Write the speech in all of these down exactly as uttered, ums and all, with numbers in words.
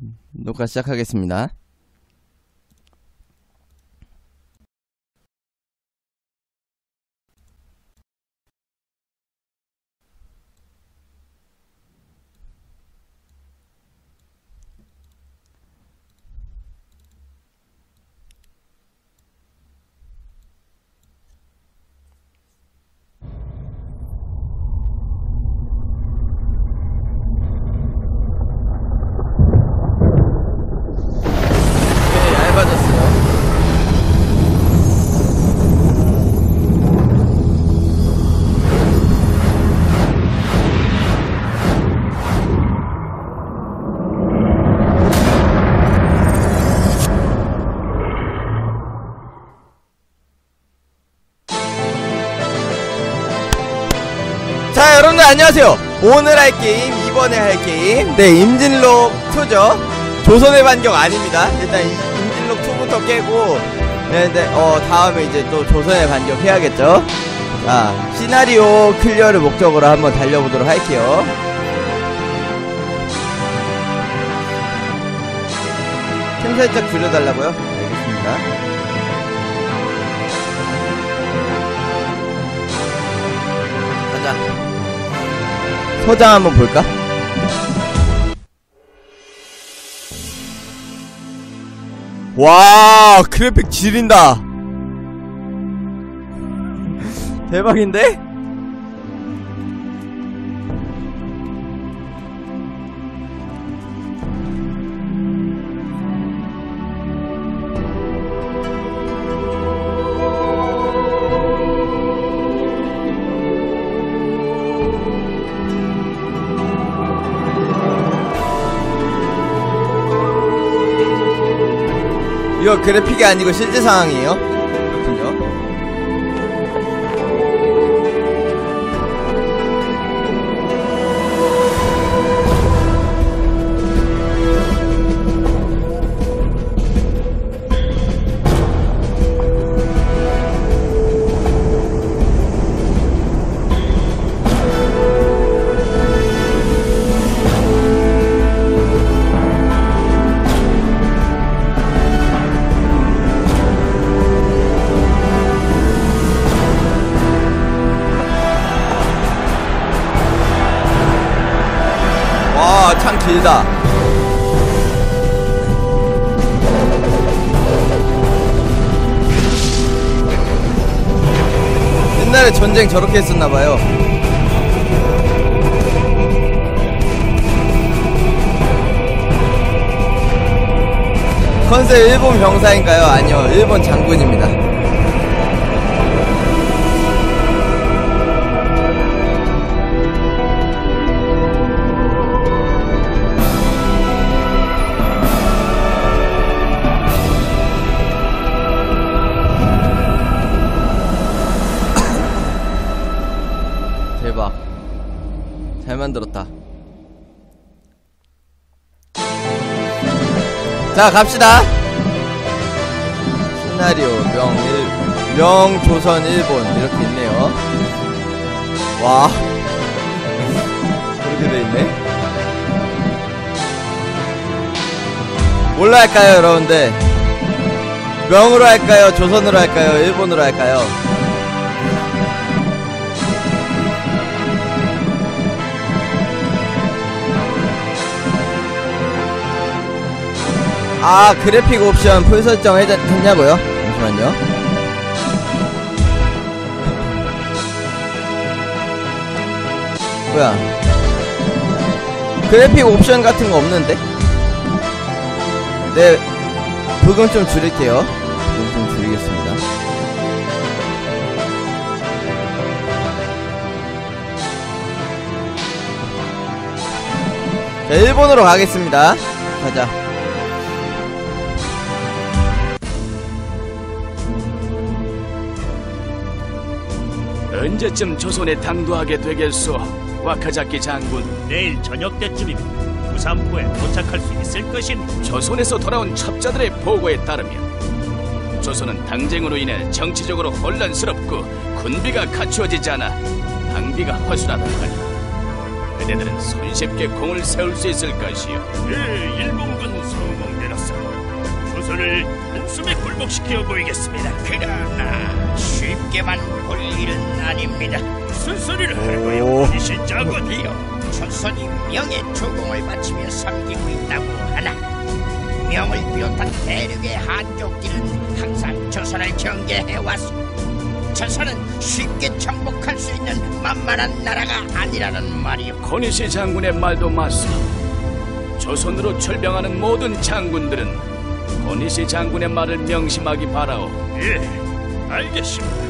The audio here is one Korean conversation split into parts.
녹화 시작하겠습니다. 자, 여러분들 안녕하세요. 오늘 할 게임, 이번에 할 게임, 네, 임진록 이죠. 조선의 반격 아닙니다. 일단 이 임진록 이부터 깨고, 네, 네, 어 다음에 이제 또 조선의 반격 해야겠죠. 자, 시나리오 클리어를 목적으로 한번 달려보도록 할게요. 캠 살짝 줄여달라고요? 알겠습니다. 서장 한번 볼까? 와, 그래픽 지린다. 대박인데? 이거 그래픽이 아니고 실제 상황이에요? 그렇군요. 참 길다. 옛날에 전쟁 저렇게 했었나봐요. 컨셉 일본 병사인가요? 아니요, 일본 장군입니다. 대박. 잘 만들었다. 자, 갑시다. 시나리오 명일 명조선 일본 이렇게 있네요. 와, 그렇게 돼있네. 뭘로 할까요, 여러분들? 명으로 할까요? 조선으로 할까요? 일본으로 할까요? 아, 그래픽 옵션 풀 설정 했, 했냐고요? 잠시만요. 뭐야, 그래픽 옵션 같은 거 없는데? 네, 부금 좀 줄일게요. 부금 좀 줄이겠습니다. 자, 일본으로 가겠습니다. 가자. 언제쯤 조선에 당도하게 되겠소, 와카자키 장군? 내일 저녁 때쯤이면 부산포에 도착할 수 있을 것인. 조선에서 돌아온 첩자들의 보고에 따르면 조선은 당쟁으로 인해 정치적으로 혼란스럽고 군비가 갖추어지지 않아 방비가 허술하다고 하니 그대들은 손쉽게 공을 세울 수 있을 것이요. 예, 일본군 조선을 한숨에 굴복시켜 보이겠습니다. 그러나 쉽게만 볼 일은 아닙니다. 무슨 소리를 하는 거예요, 이신 장군? 이요 조선이 명의 조공을 바치며 섬기고 있다고 하나 명을 비롯한 대륙의 한족들은 항상 조선을 경계해왔소. 조선은 쉽게 정복할 수 있는 만만한 나라가 아니라는 말이오. 고니시 장군의 말도 맞소. 조선으로 출병하는 모든 장군들은 고니시 장군의 말을 명심하기 바라오. 예, 알겠습니다.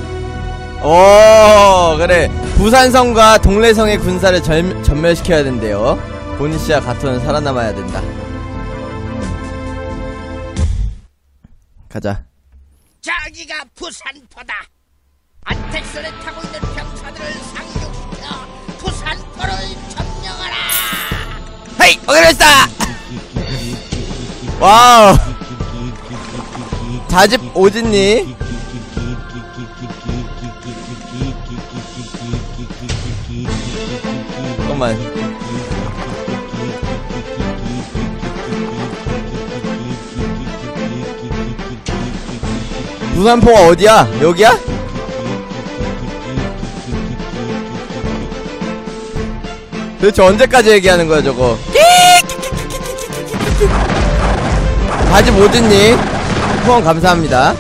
오, 그래. 부산성과 동래성의 군사를 절, 전멸시켜야 된대요. 고니시와 가토는 살아남아야 된다. 가자. 저기가 부산포다. 안택선에 타고 있는 병사들을 상륙시켜 부산포를 점령하라. 헤이! 어그랬다! 와우! 자집 오진니. 잠깐만. 부산포가 어디야? 여기야? 도대체 언제까지 얘기하는 거야 저거? 자집 오진님 후원 감사합니다.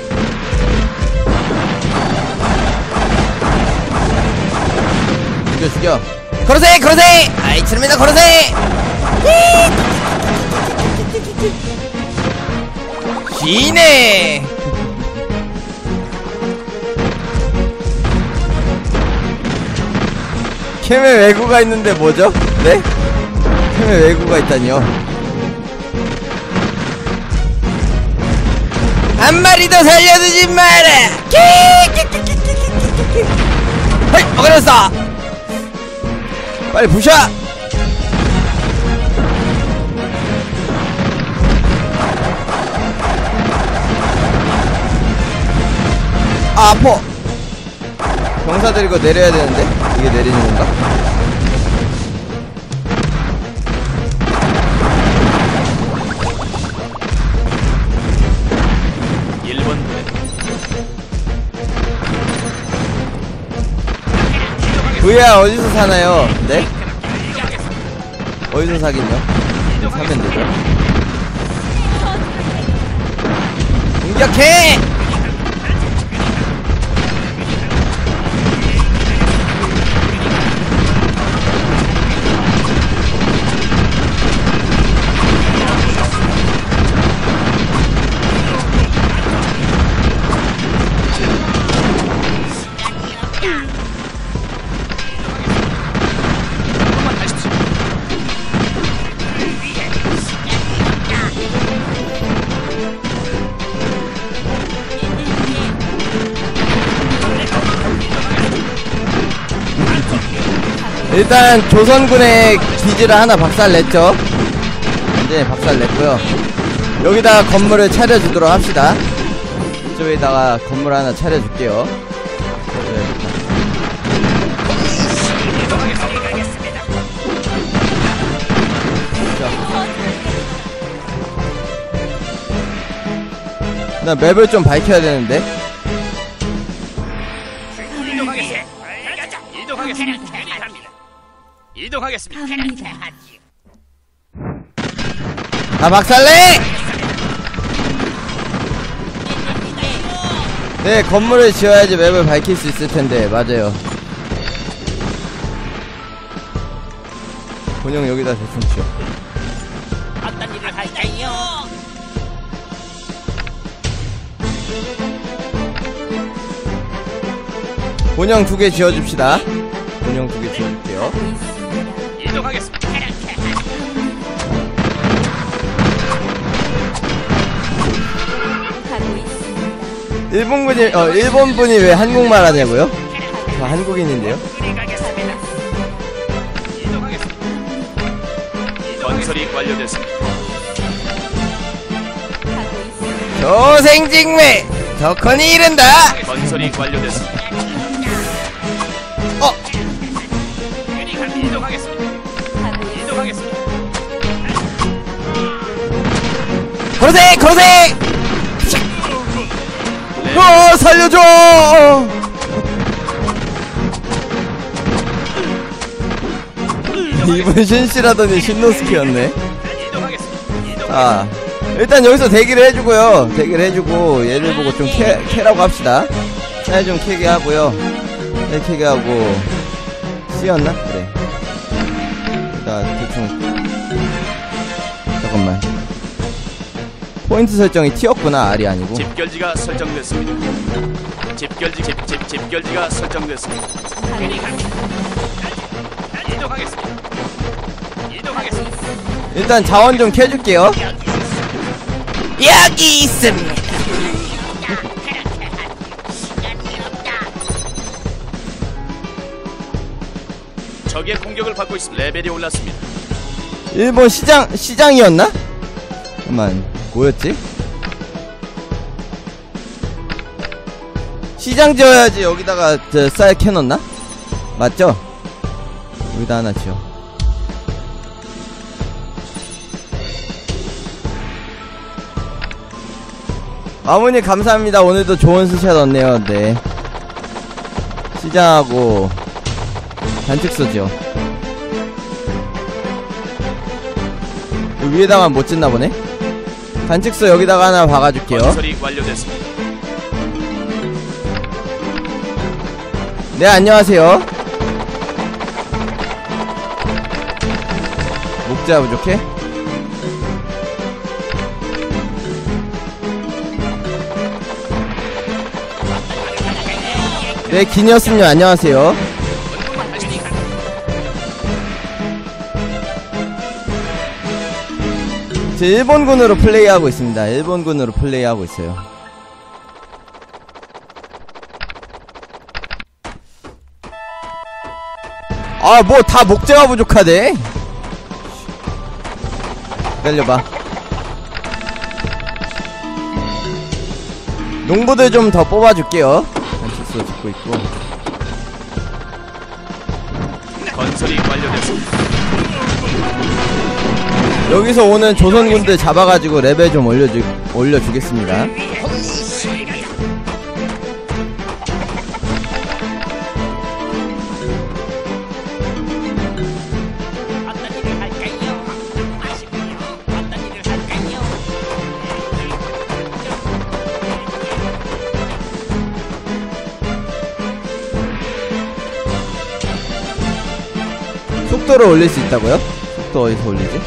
죽여 죽여. 걸으세 걸으세. 아이 칠입니다 걸으세. 기네. 캠에 외구가 있는데 뭐죠? 네? 캠에 외구가 있다니요. 한 마리도 살려두지 마라. 헤이 어그랬어. 빨리 부셔. 아 아파. 병사들 이거 내려야 되는데 이게 내리는 건가? 일 번 브이알 어디서 사나요? 네? 어디서 사긴요? 사면 되죠. 공격해! 일단 조선군의 기지를 하나 박살냈죠. 이제 박살냈고요. 여기다가 건물을 차려주도록 합시다. 이쪽에다가 건물 하나 차려줄게요. 나 맵을 좀 밝혀야 되는데. 이동하겠습니다. 이동하겠습니다. 이동하겠습니다. 다 박살내! 네, 건물을 지어야지 맵을 밝힐 수 있을 텐데, 맞아요. 본영 여기다 대충 치워. 어떤 일을 할까요? 본영 두 개 지어줍시다. 본영 두 개 지어줄게요. 이동하겠습니다. 일본분이, 어, 일본분이 왜 한국말 하냐고요? 저 한국인인데요? 건설이 완료됐습니다. 조생직매! 덕헌이 이른다! 건설이 완료됐습니다. 어! 이동하겠습니다. 이동하겠습니다. 그러세 그러세. 어 살려줘. 이분 신씨라더니 신노스키였네. 자 일단 여기서 대기를 해주고요. 대기를 해주고 얘를 보고 좀 캐, 캐라고 합시다. 잘 좀 캐게 하고요. 네 캐게 하고 C였나? 그래. 나 대충 잠깐만. 포인트 설정이 T였구나. R이 아니고. 집결지가 설정됐습니다. 집결지 집, 집, 집결지가 설정됐습니다. 이동하겠습니다. 이동하겠습니다. 일단 자원 좀 캐줄게요. 여기 있습니다. 적의 공격을 받고 있습니다. 레벨이 올랐습니다. 일본 시장 시장이었나? 잠깐만 뭐였지? 시장 지어야지. 여기다가 저 쌀 캐놨나? 맞죠? 여기다 하나 지어. 마모님 감사합니다. 오늘도 좋은 스샷 얻네요. 네. 시장하고 단축소죠. 위에다가 못 짓나 보네. 단축소 여기다가 하나 박아줄게요. 건설이 완료됐습니다. 네 안녕하세요. 목자 부족해? 네 기니어스님 안녕하세요. 제 일본군으로 플레이하고 있습니다. 일본군으로 플레이하고 있어요. 아 뭐 다 목재가 부족하대. 기다려봐. 농부들 좀 더 뽑아줄게요. 단축소 짓고 있고. 건설이 완료됐습니다. 여기서 오는 조선군들 잡아가지고 레벨 좀 올려주, 올려주겠습니다. 속도를 올릴 수 있다고요? 속도 어디서 올리지?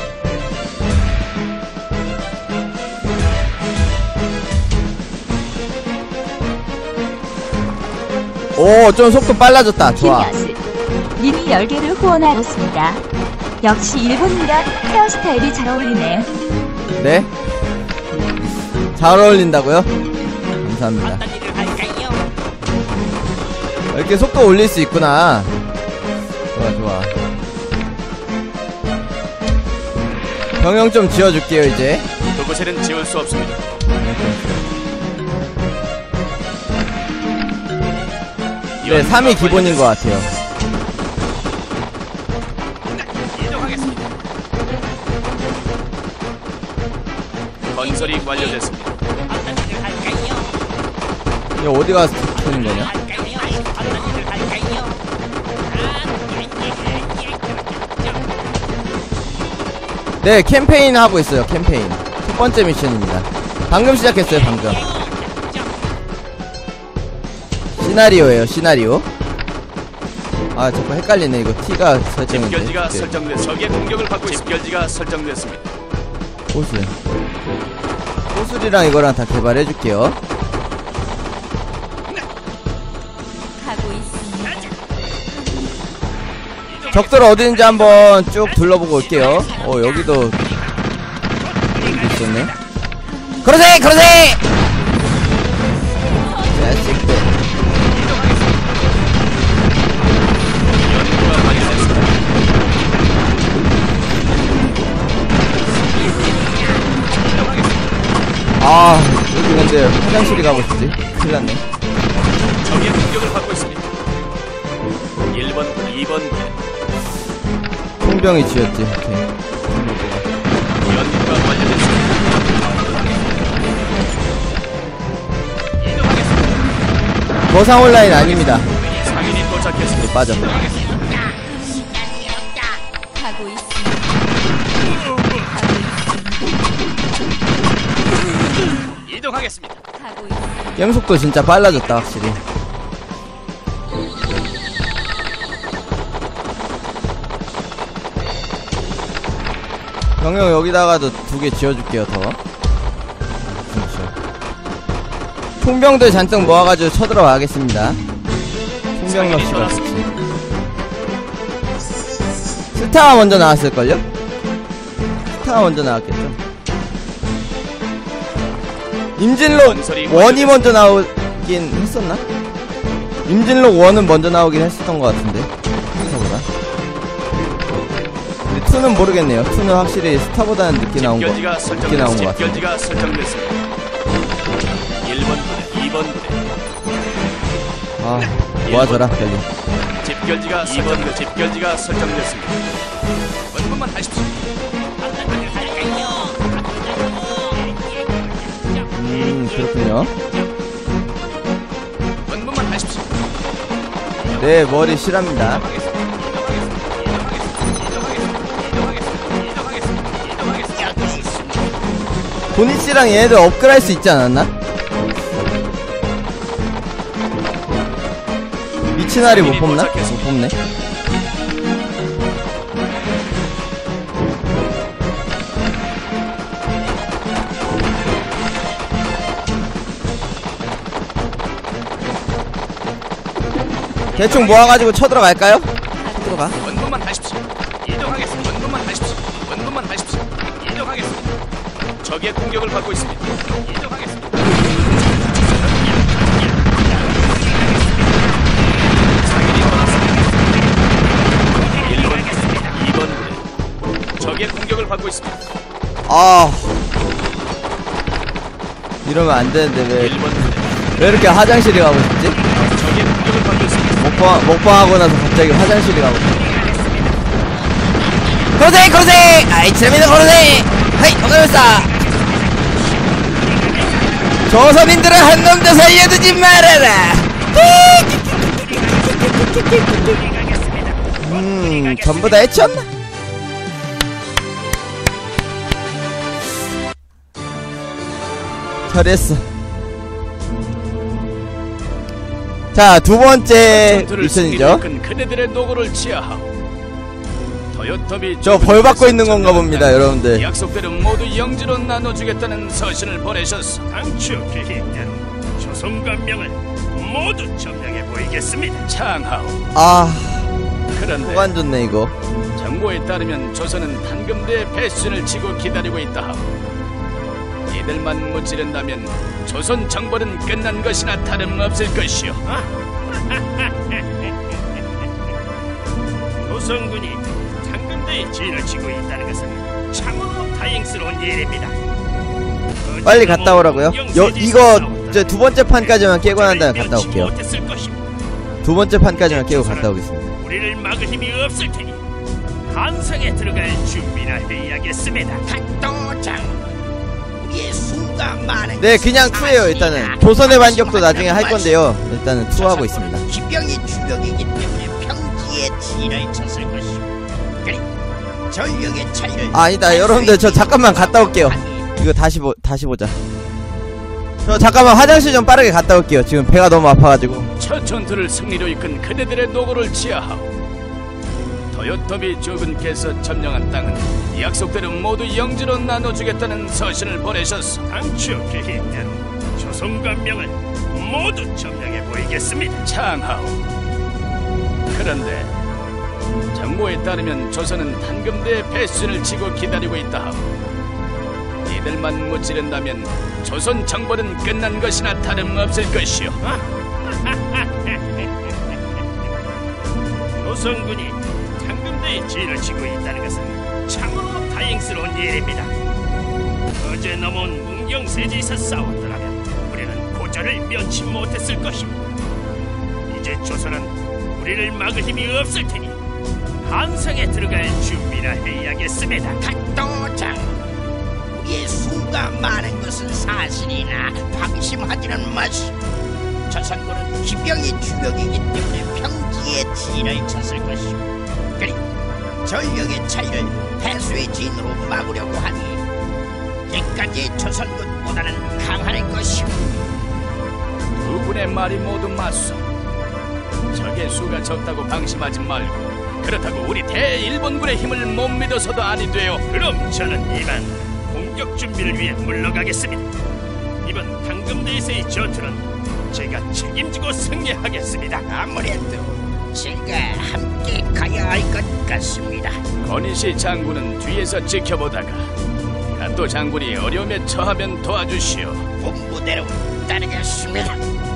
오, 좀 속도 빨라졌다. 좋아. 님이 열 개를 후원하였습니다. 역시 일본이라 헤어스타일이 잘 어울리네요. 네? 잘 어울린다고요? 감사합니다. 이렇게 속도 올릴 수 있구나. 좋아, 좋아. 병영 좀 지어줄게요, 이제. 그곳에는 지울 수 없습니다. 네, 삼이 기본인 것 같아요. 이동하겠습니다. 건설이 완료됐습니다. 이거 어디 가서 쓰는 거냐? 네, 캠페인 하고 있어요. 캠페인. 첫 번째 미션입니다. 방금 시작했어요, 방금. 시나리오예요, 시나리오. 아, 자꾸 헷갈리네. 이거 T가 설정인데. 집결지가 네. 설정됐. 적의 공격을 받고 있습니다. 집결지가 설정됐습니다. 호술. 호술이랑 이거랑 다 개발해줄게요. 가고 있습니다. 적들 어디있는지 한번 쭉 둘러보고 올게요. 어, 여기도 여기도 있었네. 그러세! 그러세! 자식들. 연구가 완료됐습니다. 아, 여기 근데 화장실이 가고 싶지? 큰일 났네. 적의 공격을 받고 있습니다. 일 번, 이 번 통병이 지었지. 오케이. 연구가 완료됐습니다. 거상 온라인 아닙니다. 상인이 도착했습니다. 빠져. 가고 있습니다. 이동하겠습니다. 가고 있습니다. 게임 속도 진짜 빨라졌다 확실히. 병영 여기다가도 두 개 지어줄게요 더. 그렇죠. 총병들 잔뜩 모아가지고 쳐들어가겠습니다. 총병 럭시가 스타가 먼저 나왔을걸요? 스타가 먼저 나왔겠죠. 임진록 원이 먼저 나오긴 했었나? 임진록 원은 먼저 나오긴 했었던 것 같은데 스타보다. 근데 투는 모르겠네요. 투는 확실히 스타보다는 늦게 나온 거 늦게 나온 것 같아요. 집결지가 설정됐습니다. 일 번 부대, 이 번 부대. 아 모아줘라 빨리. 집결지가 이 번 부대, 집결지가 설정됐습니다. 원문만 하십시오. 음 그렇군요. 원문만 하십시오. 네 머리 실합니다. 보니씨랑 얘네들 업그레이드 할 수 있지 않았나? 미치나리 못 뽑나? 못 뽑네. 대충 모아가지고 쳐들어갈까요? 쳐들어가. 원문만 하십시오. 이동하겠습니다. 원문만 하십시오. 원문만 하십시오. 이동하겠습니다. 적의 공격을 받고 있습니다. 이동하겠습니다. 상인이 떠났습니다. 일 번, 이 번 부대. 적의 공격을 받고 있습니다. 아 이러면 안 되는데 왜, 일 번 부대. 왜 이렇게 화장실에 가고 싶지? 적의 공격을 받고 있습니다. 먹방, 먹방하고 나서 갑자기 화장실에 가고 싶지? 고생 고생! 아이 재밌는 고생! 하이 오가면싸 조선인들을 한 놈도 살려두지 말아라! 음 전부 다 해쳤나? 잘했어. 자 두번째 미션이죠. 그대들의 노고를 치하하오. 저 벌 받고 있는 건가 봅니다 여러분들. 약속대로 모두 영지로 나눠주겠다는 서신을 보내셨어. 당초 계획대로 조선관명을 모두 점령해 보이겠습니다. 창하오. 아 그런데 후반 좋네 이거. 정보에 따르면 조선은 단금대의 배신을 치고 기다리고 있다 하오. 이들만 무찌른다면 조선 정벌은 끝난 것이나 다름없을 것이오. 조선군이 당금대의 진을 치고 있다는 것은 참으로 다행스러운 일입니다. 빨리 갔다 오라고요? 여, 이거 저 두 번째 판까지만 깨고 난 다음에 갔다 올게요. 두 번째 판까지만 깨고 갔다 오겠습니다. 우리를 막을 힘이 없을 테니 한성에 들어갈 준비나 해야겠습니다. 각도장 우리의 수가 많은 네 그냥 투예요 일단은. 조선의 반격도 나중에 할 건데요 일단은 투 하고 있습니다. 기병이 주력이기 때문에 평지에 진을 쳤을 것이오. 그리고 전력의 차이를 아, 아니다 여러분들 저 잠깐만 갔다 올게요. 이거 다시 보 다시 보자. 저 잠깐만 화장실 좀 빠르게 갔다 올게요. 지금 배가 너무 아파가지고. 첫 전투를 승리로 이끈 그대들의 노고를 치하하오. 도요토미 주군께서 점령한 땅은 약속대로 모두 영지로 나눠주겠다는 서신을 보내셨어. 당초 계획대로 조선관명을 모두 점령해 보이겠습니다. 창하오. 그런데 정보에 따르면 조선은 단금대의 배신을 치고 기다리고 있다 하오. 이들만 무찌른다면 조선 정벌은 끝난 것이나 다름없을 것이오. 조선군이 당금대의 진을 치고 있다는 것은 참으로 다행스러운 일입니다. 어제 넘어온 문경세지에서 싸웠더라면 우리는 고전을 면치 못했을 것입니다. 이제 조선은 우리를 막을 힘이 없을 테니 한성에 들어갈 준비나 해야겠습니다. 각도장 우리의 수가 많은 것은 사실이나 방심하지는 마시오. 조선군은 기병이 주력이기 때문에 평지에 진을 쳤을 것이고, 그리고 전력의 차이를 패수의 진으로 막으려고 하니 이까지 조선군보다는 강할 것이고. 두 분의 말이 모두 맞소. 적의 수가 적다고 방심하지 말고, 그렇다고 우리 대일본군의 힘을 못 믿어서도 아니 돼요. 그럼 저는 이만 공격 준비를 위해 물러가겠습니다. 이번 당금대에서의 전투는 제가 책임지고 승리하겠습니다. 아무래도 제가 함께 가야 할 것 같습니다. 건희씨 장군은 뒤에서 지켜보다가 가토 장군이 어려움에 처하면 도와주시오. 본부대로 따르겠습니다.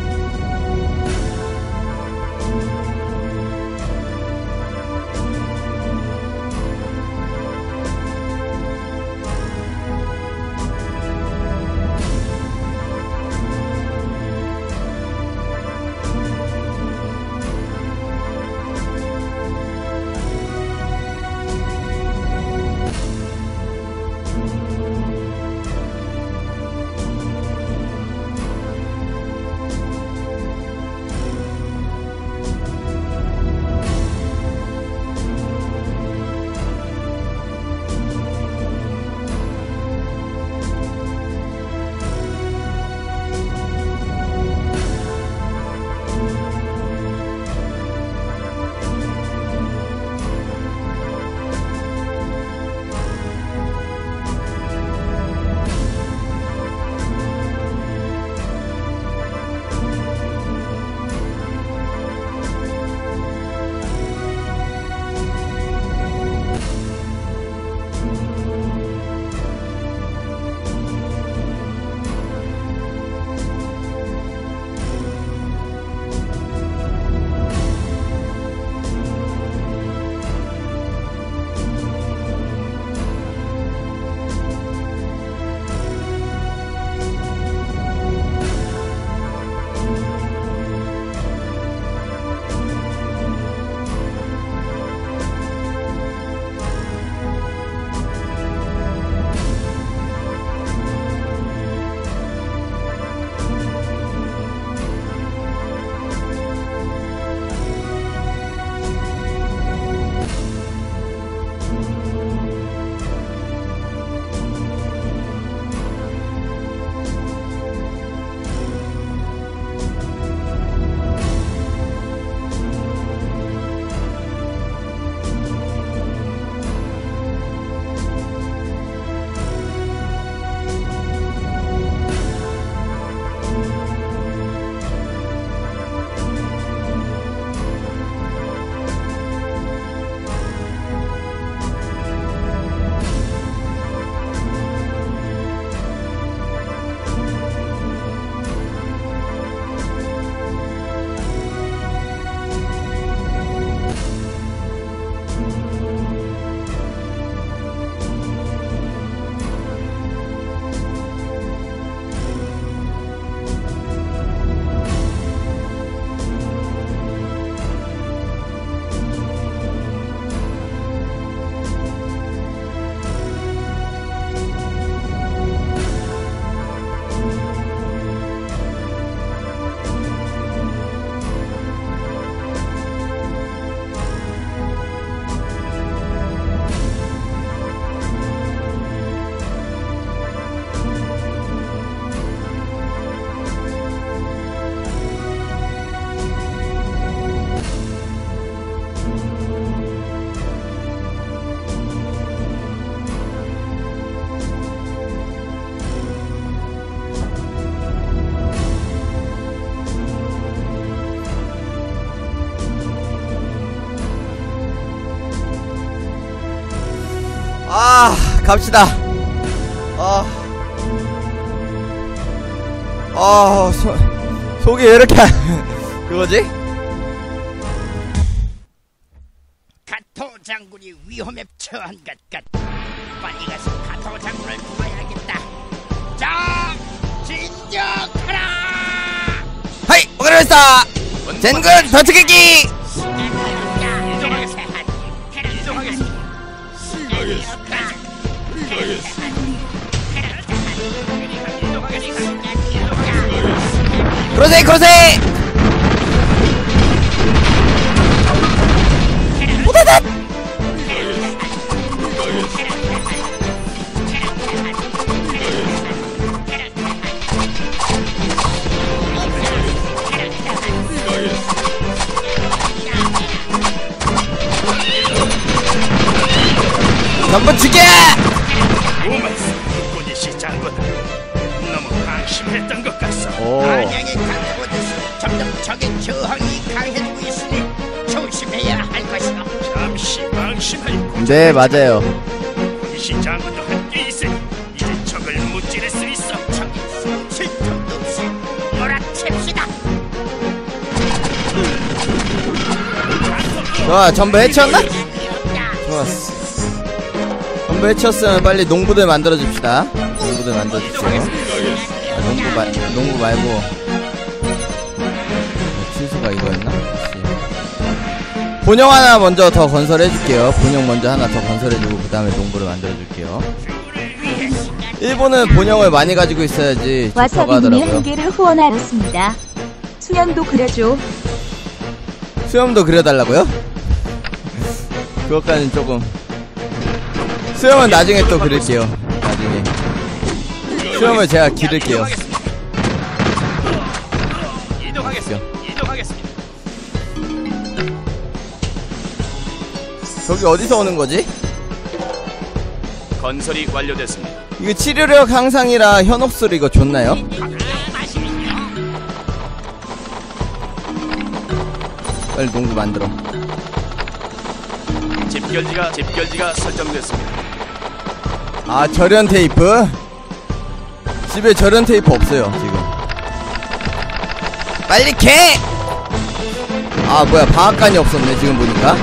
아, 갑시다. 아, 아, 소, 속이 왜 이렇게 그거지? 가토 장군이 위험에 처한 것 같다. 빨리 가서 가토 장군을 도와야겠다. 자, 진정하라! 하이, 오그라했어. 젠군 더치기기. 크로세이 크로세이. 오다다. 전부 죽여! 오마이스 고니시 장군 너무 방심했던 것 같소. 오. 한양의 강해보듯이 점점 적의 저항이 강해지고 있으니 조심해야 할 것이다. 잠시 방심할 네, 맞아요. 고니시 장군도 함께 있으니 이제 적을 무찌를 수 있어. 적이 숨쉴 틈도 없이 몰아칩시다. 좋아, 전부 해치웠나? 좋았어. 전부 해치웠으면 빨리 농부들 만들어줍시다. 농부들 만들어주세요. 아, 농부 말, 농부 말고. 취수가 이거였나? 본영 하나 먼저 더 건설해줄게요. 본영 먼저 하나 더 건설해주고 그 다음에 농부를 만들어줄게요. 일본은 본영을 많이 가지고 있어야지 좋다고 와사비님이 하더라고요. 한 개를 후원하였습니다. 수연도 그려줘. 수염도 그려달라고요? 그것까지는 조금. 수염은 나중에 또 그릴게요. 나중에 수염을 제가 기를게요. 이동하겠습니다. 이동하겠습니다. 저기 어디서 오는 거지? 건설이 완료됐습니다. 이거 치료력 향상이라 현옥술 이거 좋나요? 빨리 농구 만들어. 집결지가 집결지가 설정됐습니다. 아, 절연 테이프? 집에 절연 테이프 없어요 지금. 빨리 개! 아 뭐야, 방앗간이 없었네 지금 보니까.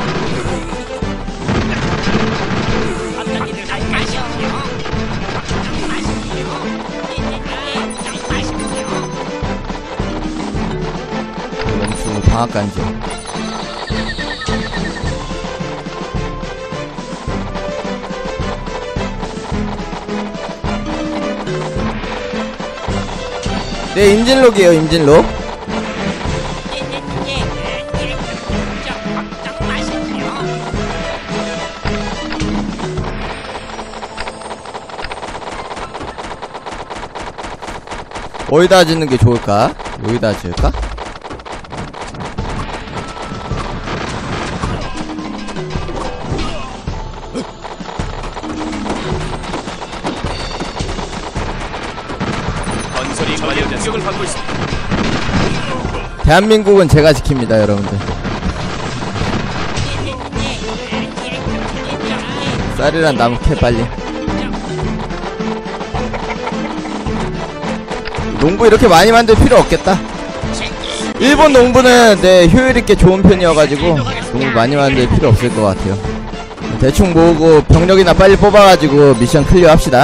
멈추고 방앗간 좀. 네, 임진록이에요, 임진록. 어디다 짓는 게 좋을까? 여기다 지을까? 건설이 완료됐습니다. 공격을 받고 있습니다. 대한민국은 제가 지킵니다, 여러분들. 쌀이란 나무 캐 빨리. 농부 이렇게 많이 만들 필요 없겠다. 일본 농부는 네, 효율있게 좋은 편이어가지고 농부 많이 만들 필요 없을 것 같아요. 대충 모으고 병력이나 빨리 뽑아가지고 미션 클리어 합시다.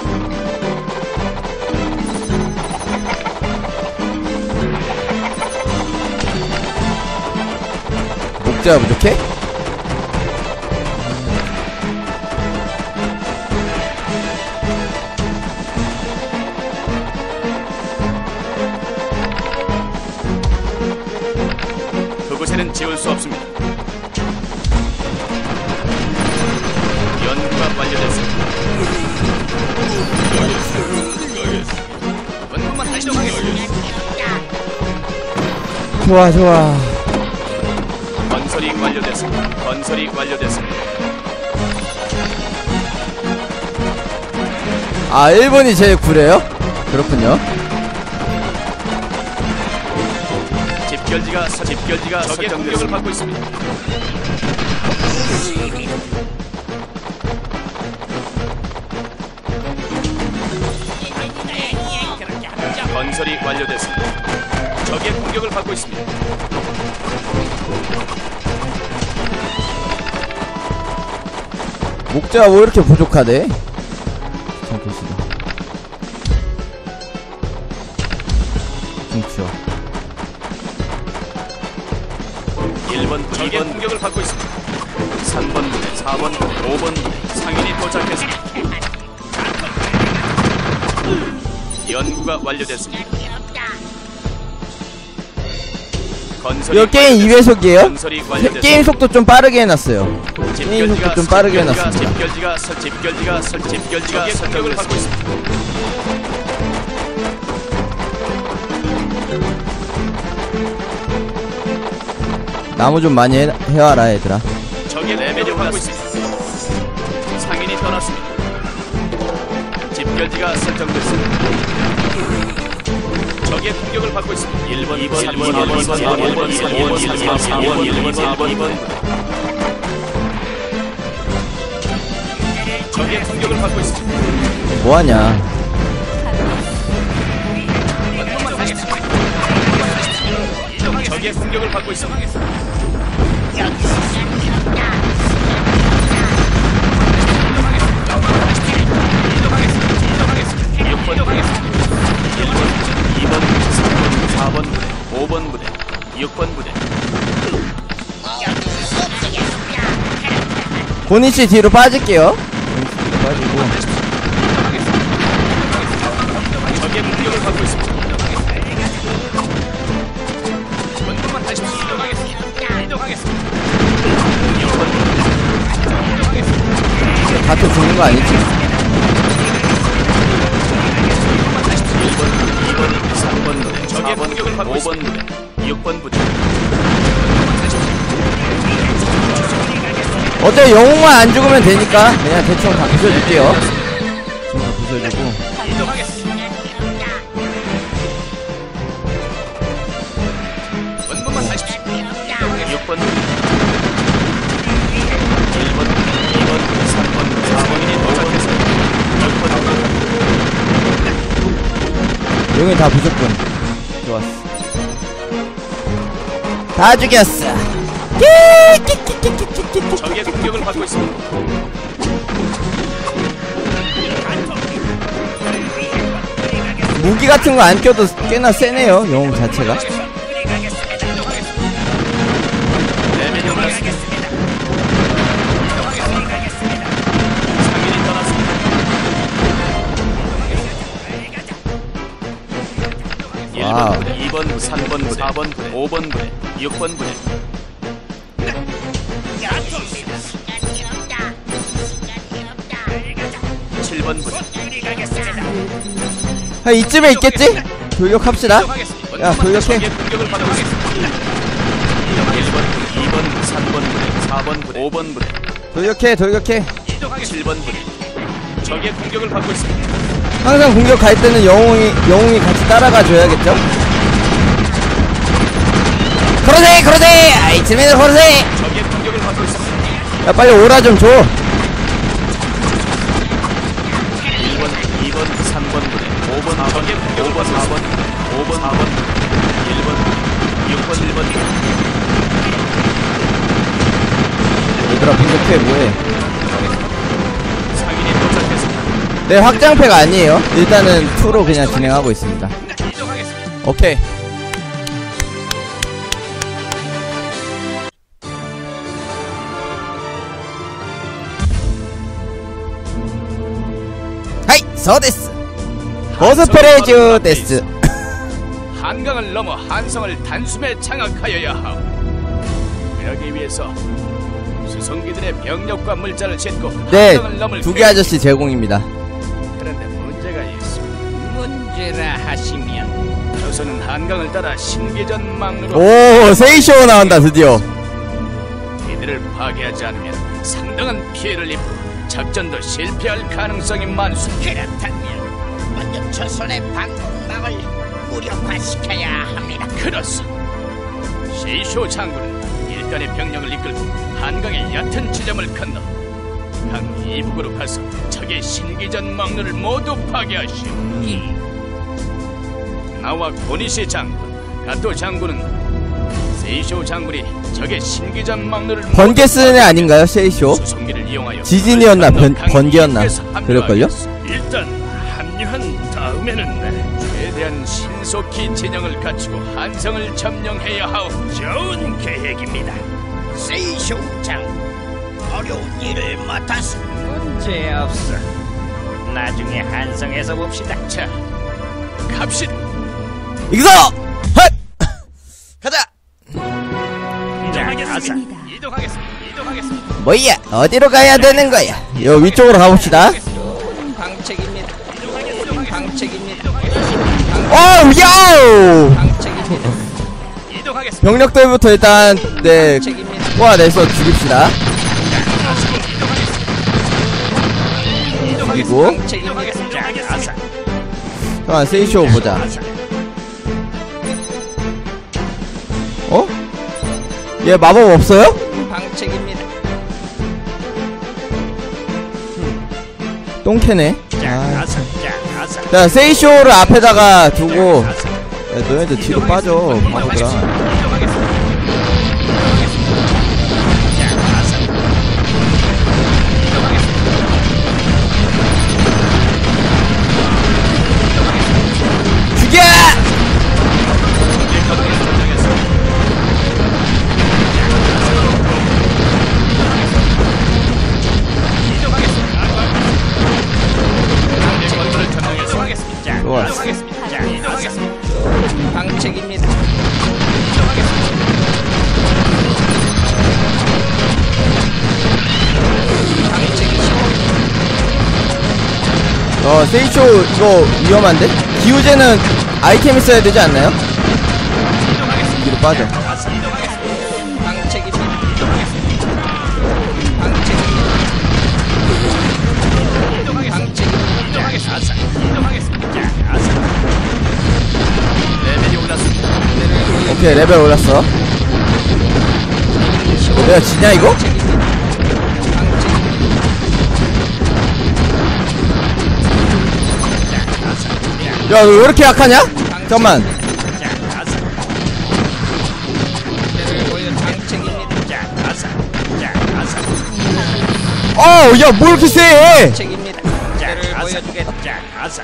목재가 부족해? 그곳에는 지울 수 없습니다. 연구가 완료됐습니다. 연구만 다시 이동하겠습니다. 좋아 좋아. 건설이 완료됐습니다. 건설이 완료됐습니다. 아, 일본이 제일 구려요? 그렇군요. 집결지가 서- 집결지가 적의 공격을 받고 있습니다. 건설이 완료됐습니다. 적의 공격을 받고 있습니다. 목재가 왜 이렇게 부족하대? 참 보시다. 좀 치워. 일 번 적의 공격을 받고 있습니다. 삼 번 부대, 사 번 부대, 오 번 부대 상인이 도착했습니다. 연구가 완료됐습니다. 이거 게임 이 배속이에요? 게임 속도 좀 빠르게 해놨어요. 게임 속도 좀 빠르게 해놨습니다. 집결지가 설 집결지가 설 집결지가 설정을 받고 있습니다. 나무 좀 많이 해, 해와라 얘들아. 적의 레벨이 받고 있습니다. 상인이 떠났습니다. 집결지가 설정됐습니다. 적의 공격을 받고 있습니다. 일 번, 이 번, 삼 번, 사 번, 일 번, 사 번, 일 번, 사 번, 일 번, 사 번, 일 번, 사 번, 이 번. 적의 공격을 받고 있습니다. 뭐하냐? 적의 공격을 받고 있습니다. 육 번, 일 번, 이 번, 삼 번, 사 번 부대, 오 번 부대, 육 번 부대. 고니씨 뒤로 빠질게요. 뒤로 빠지고. 적의 공격을 받고 있습니다. 원금만 다시 이동하겠습니다. 이동하겠습니다. 육 번 부대. 다트 죽는 거 아니지? 일 번, 이 번, 삼 번 부대, 적의 공격을 받고 오 번 부대, 육 번 부대. 어때? 영웅만 안 죽으면 되니까 그냥 대충 다 부숴줄게요. 다 부숴주고. 이동하겠습니다. 원금만 다시 육 번 부대. 일 번, 이 번, 삼 번, 사 번이 도착했습니다. 육 번 부대. 영웅이 다 부셨군. 좋았어. 다 죽였어. 적의 공격을 받고 있습니다. 무기 같은 거 안 껴도 꽤나 세네요. 영웅 자체가. 레벨이 올랐습니다. 상인이 떠났습니다. 일 번 와우. 부대, 이 번, 삼 번 부대, 사 번 부대, 오 번 부대, 육 번 부대. 칠 번 부대. 아, 이쯤에 있겠지? 돌격합시다. 야, 돌격해. 적의 공격을 받고 있습니다. 일 번, 이 번, 삼 번 부대, 사 번 부대, 오 번 부대. 돌격해, 돌격해. 칠 번 부대. 적의 공격을 받고 있습니다. 항상 공격 갈 때는 영웅이, 영웅이 같이 따라가 줘야겠죠? 그러세, 그러세! 아, 이쯤에는 그러세! 적의 공격을 받고 있습니다. 야, 빨리 오라 좀 줘. 일 번, 이 번, 삼 번 부대, 오 번, 적의 공격을 받고 있습니다. 오 번, 사 번, 일 번, 육 번, 일 번. 얘들아, 공격해, 뭐해. 상인이 도착했습니다. 네, 확장팩 아니에요. 일단은 이로 그냥 진행하고 있습니다. 이동하겠습니다. 오케이. 하이, 서데스. 고스페레즈 데스. 한강을 넘어 한성을 단숨에 장악하여야 하오. 그러기 위해서 수송기들의 병력과 물자를 싣고 네, 한강을 넘을 두개 아저씨 제공입니다. 그런데 문제가 있습니다. 문제라 하시면 조선은 한강을 따라 신기전 망루로 오, 세이쇼 나온다, 드디어. 이들을 파괴하지 않으면 상당한 피해를 입고 작전도 실패할 가능성이 많습니다. 그렇다면 먼저 조선의 방공망을 무력화시켜야 합니다. 그렇소. 세이쇼 장군은 일단의 병력을 이끌고 한강의 얕은 지점을 건너 강 이북으로 가서 적의 신기전 망루를 모두 파괴하시오. 예. 나와 고니시 장군, 가토 장군은 세이쇼 장군이 적의 신기전 망루를 번개 쓰는 애 아닌가요, 세이쇼? 수송기를 이용하여 지진이었나, 번, 번개였나. 합류하겠소. 그럴걸요? 일단 합류한 다음에는 최대한 신속히 진영을 갖추고 한성을 점령해야 하오. 좋은 계획입니다. 세이쇼 장군, 어려운 일을 맡아서 문제 없어. 나중에 한성에서 봅시다. 자, 갑시다. 이기서! 헛! 가자! 뭐야? 어디로 가야 되는 거야? 요 위쪽으로 가봅시다. 방책입니다. 방책입니다. 오, 야우! 방책입니다. 이동하겠습니다. 병력들부터 일단 네 방책입니다. 뽑아내서 죽입시다. 그리고 방책입니다. 아사. 잠깐 세이쇼 보자. 어? 얘 마법 없어요? 방책입니다. 똥캐네. 아. 아사, 자, 아사. 자, 세이쇼를 앞에다가 두고 야, 너네들 뒤로 빠져 바보들아. 죽여! 좋았어. 방책입니다. 어, 세이쇼 이거 위험한데? 기우제는 아이템 있어야 되지 않나요? 뒤로 빠져. 방책입니다. 방책입니다. 레벨이 올랐습니다. 오케이, 레벨 올랐어. 내가 지냐 이거? 야, 너 왜 이렇게 약하냐? 잠깐만. 어우, 야, 뭐 이렇게 세? 책입니다. 자를 보여주겠다. 아사.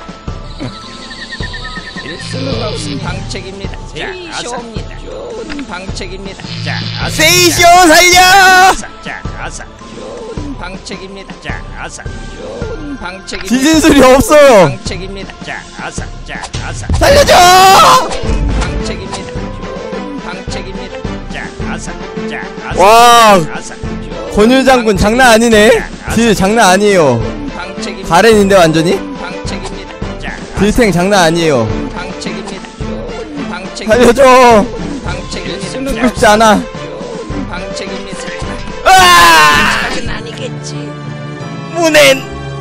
일수는 없이 방책입니다. 세이쇼입니다. 좋은 방책입니다. 자, 아사. 세이쇼 살려! 자, 아사. 좋은 방책입니다. 자, 아사. 좋은 방책입니다. 지진술이 없어요. 방책입니다. 자, 아사. 자, 아사. 살려줘! 방책입니다. 좋은 방책입니다. 자, 아사. 자, 아사. 와, 아사. 권율 장군 장난 아니네. 딜 장난 아니에요. 방책입니다. 가렌인데 완전히? 방책입니다. 자, 딜탱 장난 아니에요. 방책입니다. 좋은 방책입니다. 살려줘. 방책입니다. 죽고 싶지 않아. 방책입니다. 으아! 작은 아니겠지. 무넨.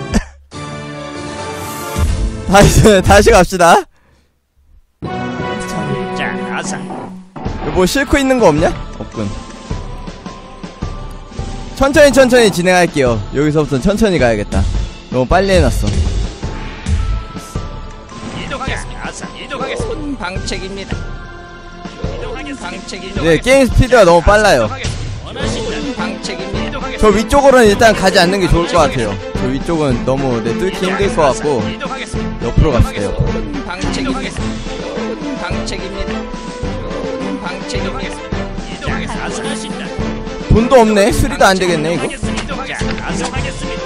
다시 다시 갑시다. 자, 아사. 뭐 싣고 있는 거 없냐? 없군. 천천히 천천히 진행할게요. 여기서부터 천천히 가야겠다. 너무 빨리 해놨어. 이동하겠습니다. 아사. 이동하겠습니다. 좋은 방책입니다. 이동하겠습니다. 방책입니다. 네, 게임 스피드가 너무 빨라요. 원하신다. 방책입니다. 이동하겠습니다. 저 위쪽으로는 일단 가지 않는 게 좋을 것 같아요. 저 위쪽은 너무 네, 뚫기 힘들 것 같고 이동하겠습니다. 옆으로 갑시다. 옆. 좋은 방책입니다. 좋은 방책입니다. 좋은 방책입니다. 이동하겠습니다. 아사. 원하신다. 돈도 없네. 수리도 안 되겠네 이거. 이동하겠습니다. 아사. 하겠습니다.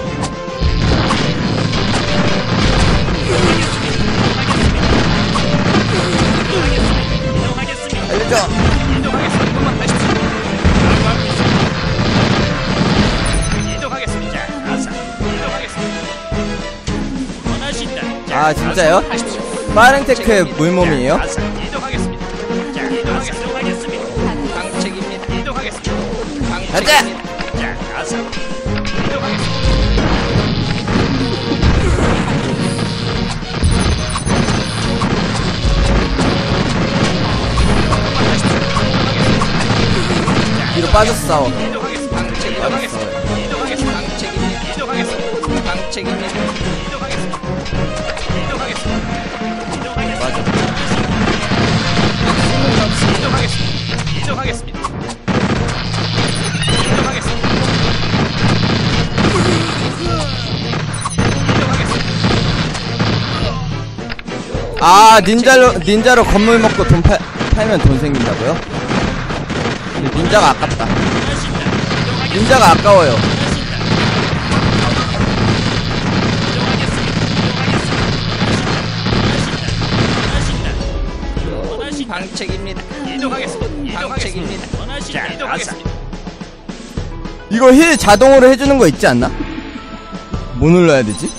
이동하겠습니다. 알려줘. 이동하겠습니다. 조금만 가십시오. 이동하겠습니다. 아사. 이동하겠습니다. 원하신다. 아 진짜요? 빠른 테크 물몸이에요? 아사. 이동하겠습니다. 자, 이동하겠습니다. 이동하겠습니다. 방책입니다. 이동하겠습니다. 가자. 방책입니다. 자, 아사. 이동하겠습니다. 뒤로 빠져서 싸워. 이동하겠습니다. 방책입니다. 이동하겠습니다. 방책입니다. 이동하겠습니다. 방책입니다. 이동하겠습니다. 이동하겠습니다. 이동하겠습니다. 맞아. 이동하겠습니다. 이동하겠습니다. 이동하겠습니다. 아 닌자로 닌자로 건물 먹고 돈 팔, 팔면 돈 생긴다고요? 근데 닌자가 아깝다. 닌자가 아까워요. 방책입니다. 이동하겠습니다. 방책입니다. 원하신다. 이동하겠습니다. 이거 힐 자동으로 해주는 거 있지 않나? 뭐 눌러야 되지?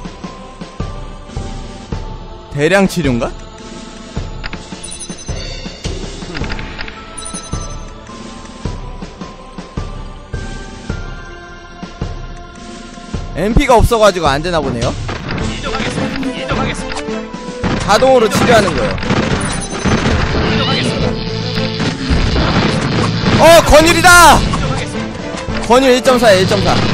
대량 치료인가? 엠피가 없어가지고 안 되나 보네요. 이동하겠습니다. 이동하겠습니다. 자동으로 치료하는 거예요. 이동하겠습니다. 어, 건율이다! 이동하겠습니다. 건율 일 점 사야 일 점 사.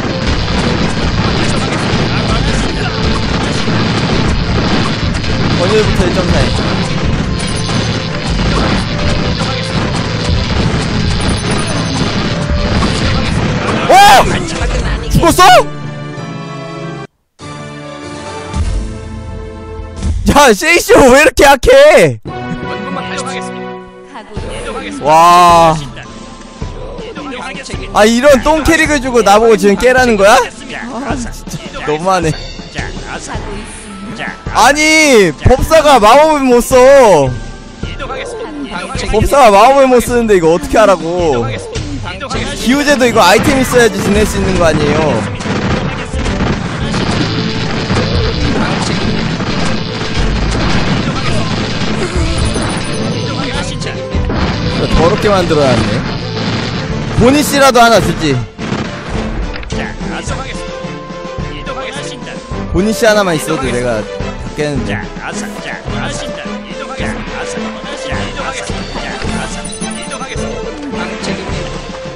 건율부터 일 점 사에. 오! 죽었어? 야, 세이쇼 왜 이렇게 약해? 원분만 이동하겠습니다. 이동하겠습니다. 와. 이동하겠습니다. 아, 이런 똥 캐릭을 주고 나보고 지금 깨라는 거야? 아, 진짜 너무하네. 자, 아사. 자, 아니, 법사가 마법을 못 써. 이동하겠습니다. 법사가 마법을 못 쓰는데 이거 어떻게 하라고. 이동하겠습니다. 이동하겠습니다. 기우제도 이거 아이템 있어야지 지낼 수 있는 거 아니에요. 더럽게 만들어놨네. 보니씨라도 하나 주지. 자, 아사. 이동하겠습니다. 보니씨 하나만 있어도 내가 깼는데. 자, 아사. 자, 아신다. 이동하겠습니다. 자, 아사. 자, 이동하겠습니다. 자, 아사. 이동하겠습니다. 방책입니다.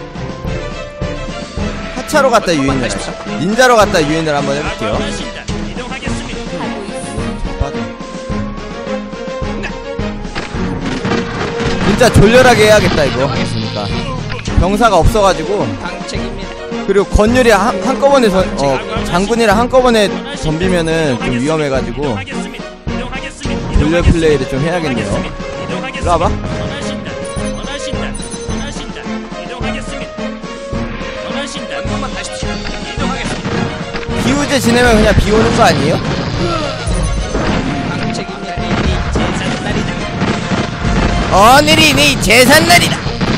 하차로 갔다 유인을 할까? 닌자로 갔다 유인을 한번 해볼게요. 아신다. 이동하겠습니다. 빠져. 진짜 졸렬하게 해야겠다 이거. 그러니까 병사가 없어가지고. 방책입니다. 그리고 건율이 한, 한꺼번에 전, 어, 장군이랑 한꺼번에 덤비면은 좀 위험해가지고 이동하겠습니다. 이동하겠습니다. 졸렬 플레이를 좀 해야겠네요. 이리 와봐. 원하신다. 원하신다. 원하신다. 이동하겠습니다. 원하신다. 원분만 하십시오. 이동하겠습니다. 기우제 지내면 그냥 비 오는 거 아니에요? 방책입니다. 오늘이 네 제삿날이다.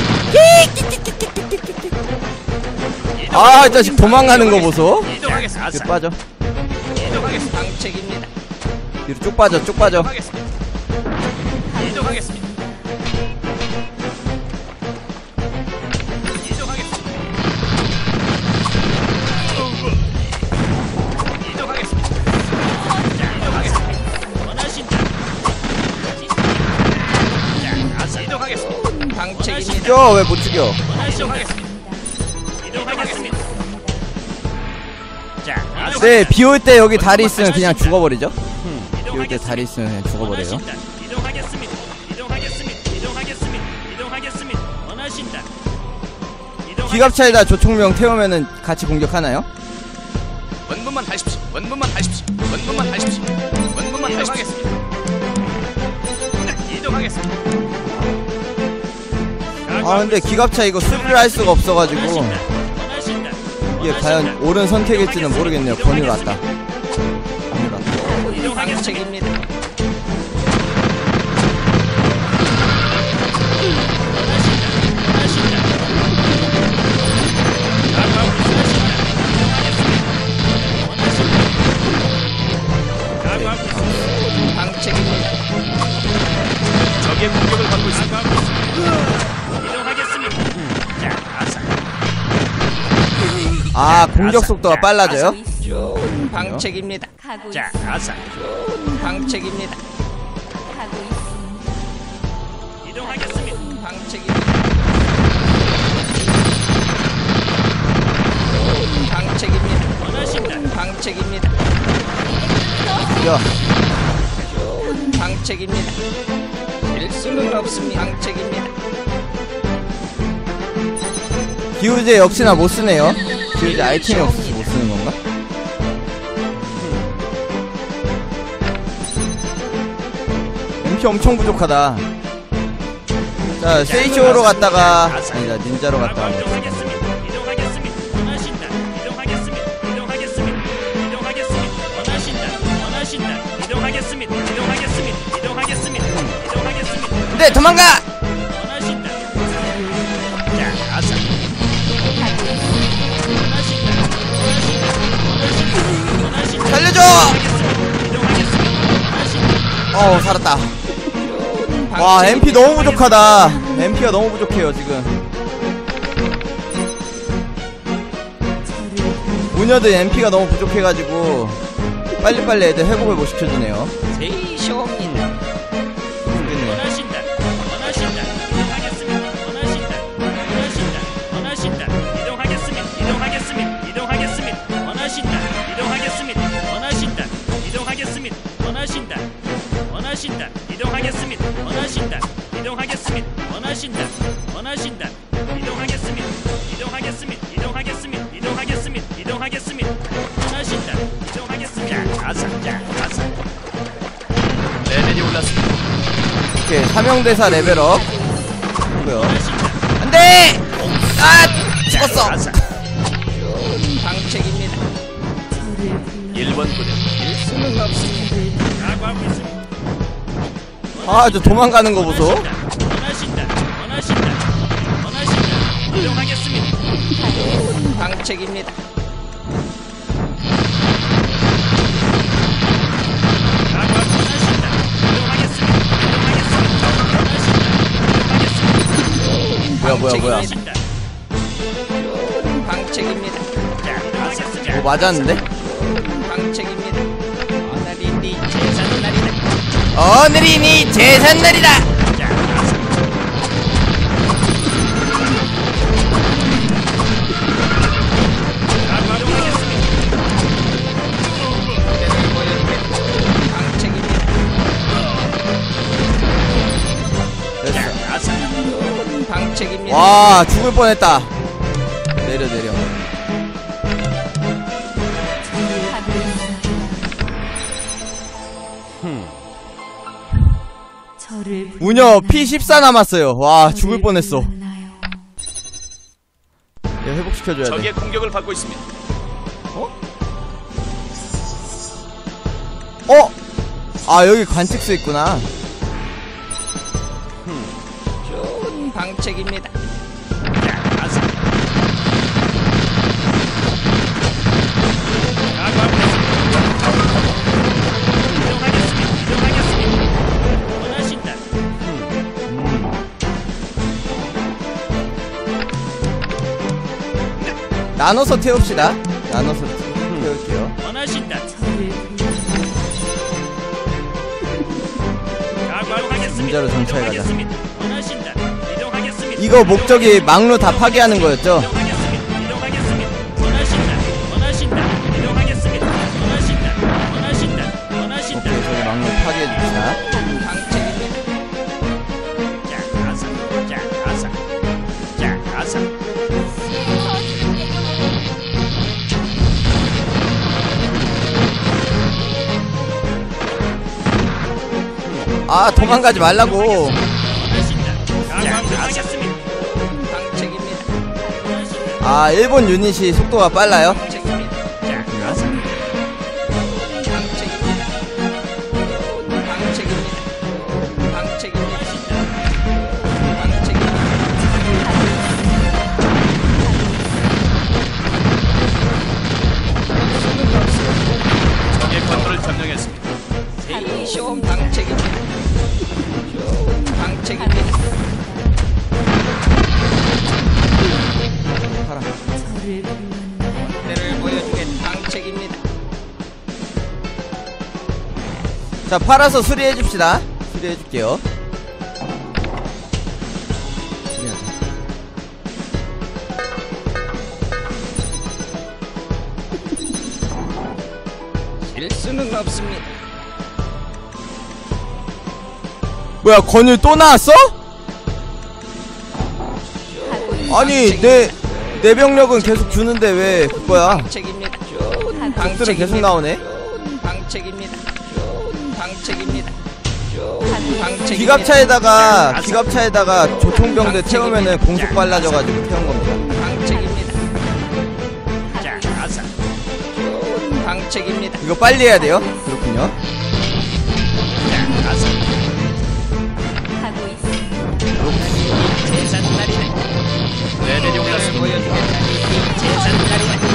아, 이 자식 도망가는 거 보소. 이동하겠습니다. 뒤로 빠져. 이동하겠습니다. 방책입니다. 뒤로 쭉 빠져, 쭉 빠져. 이동하겠습니다. 이동하겠습니다. 이동하겠습니다. 이동하겠습니다. 이동하겠습니다. 원하신다. 자, 아사. 이동하겠습니다. 방책입니다. 죽여, 왜 못 죽여? 이동하겠습니다. 이동하겠습니다. 자, 아사. 네, 비 올 때 여기 다리 있으면 그냥 죽어버리죠. 비 올 때 다리 있으면 그냥 죽어버려요. 원하신다. 이동하겠습니다. 이동하겠습니다. 이동하겠습니다. 이동하겠습니다. 원하신다. 이동하겠습니다. 기갑차에다 조총명 태우면은 같이 공격하나요? 원분만 하십시오. 원분만 하십시오. 원분만 하십시오. 원분만 하십시오. 이동하겠습니다. 아, 근데 기갑차 이거 수리를 할 수가 없어가지고 원하신다. 이게 과연 옳은 선택일지는 모르겠네요. 건율 왔다. 건율 왔다. 방책입니다. 방책입니다. 적의 공격을 받고 있습니다. 이동하겠습니다. 자, 아사. 아, 공격 속도가 빨라져요? 방책입니다. 자, 아사. 방책입니다. 이동하겠습니다. 방책입니다. 방책입니다. 원하신다. 방책입니다. 야, 방책입니다. 일 수는 없습니다. 방책입니다. 기우제 역시나 못 쓰네요. 기우제 아이템이 없어서 못 쓰는 건가? 엠피 엄청 부족하다. 자, 세이쇼로 갔다가 아니다, 닌자로 갔다가 이동하겠습니다. 이동하겠습니다. 원하신다. 이동하겠습니다. 이동하겠습니다. 이동하겠습니다. 원하신다. 원하신다. 이동하겠습니다. 이동하겠습니다. 이동하겠습니다. 이동하겠습니다. 네, 도망가! 원하신다. 자, 아사. 어 살았다. 와 엠피 너무 부족하다. 엠피가 너무 부족해요 지금. 무녀도 엠피가 너무 부족해가지고 빨리빨리 애들 회복을 못 시켜주네요. 세이쇼민 원하신다. 원하신다. 이동하겠습니다. 원하신다. 원하신다. 원하신다. 이동하겠습니다. 이동하겠습니다. 이동하겠습니다. 원하신다. 이동하겠습니다. 원하신다. 이동하겠습니다. 원하신다. 원하신다. 이동하겠습니다. 원하신다. 이동하겠습니다. 원하신다. 원하신다. 이동하겠습니다. 이동하겠습니다. 이동하겠습니다. 이동하겠습니다. 이동하겠습니다. 원하신다. 이동하겠습니다. 가상자 가상 레벨이 올랐습니다. 오케이 삼형대사 레벨업 뭐야 안돼. 아 죽었어. 가상 방책입니다. 일 번 부대 수는 없습니다. 각오하고 있습니다. 아 저 도망가는 거 보소. 원하신다. 원하신다. 원하신다. 이동하겠습니다. 방책입니다. 각오하고 원하신다. 이동하겠습니다. 이동하겠습니다. 원하신다. 이동하겠습니다. 뭐야 뭐야 뭐야. 원하신다. 방책입니다. 자, 이동하겠습니다. 뭐 맞았는데? 방책입니다. 오늘이 네 제삿날이다. 오늘이 네 제삿날이다. 자, 가상 각오하고 하겠습니다. 무대를 보여주겠다. 방책입니다. 됐어. 가상 방책입니다. 와 죽을 뻔했다. 내려 내려. 무녀 피 십사 남았어요. 와 죽을 뻔했어. 얘 회복시켜줘야 돼. 적의 공격을 받고 있습니다. 어? 아 여기 관측수 있구나. 좋은 방책입니다. 자, 가상 각오하고 이동하겠습니다. 이동하겠습니다. 원하신다. 나눠서 태웁시다. 나눠서 태울게요. 원하신다. 각오하고 하겠습니다. 진짜로 정찰 가자. 이동하겠습니다. 원하신다. 이동하겠습니다. 이거 목적이 막루 다 파괴하는 거였죠? 이동하겠습니다. 이동하겠습니다. 원하신다. 원하신다. 이동하겠습니다. 원하신다. 원하신다. 원하신다. 오케이 저기 막루 파괴해줍시다. 방책입니다. 자, 가상 자, 가상 자, 가상 아 도망가지 말라고. 원하신다. 각오하고 하겠습니다. 방책입니다. 아 일본 유닛이 속도가 빨라요. 방책입니다. 자, 가상 방책입니다. 방책입니다. 방책입니다. 방책입니다. 적의 건물을 점령했습니다. 세이쇼 방책입니다. 좋은 방책입니다. 팔아. 내를 보여주겠 방책입니다. 자 팔아서 수리해줍시다. 수리해줄게요. 실수는 없습니다. 뭐야 건율 또 나왔어? 아니 내 내 병력은 계속 주는데 왜 그거야? 방책입니다. 좋은 방들은 계속 나오네. 좋은 방책입니다. 좋은 방책입니다. 좋은 방책입니다. 기갑차에다가 기갑차에다가 조총병대 태우면은 공속 빨라져가지고 태운 겁니다. 방책입니다. 자, 가사. 좋은 방책입니다. 이거 빨리 해야 돼요? 그렇군요. 자, 가사. 하고 있습니다. 제삿날이다. 레벨이 올랐습니다. 보여주겠다. 제삿날이다.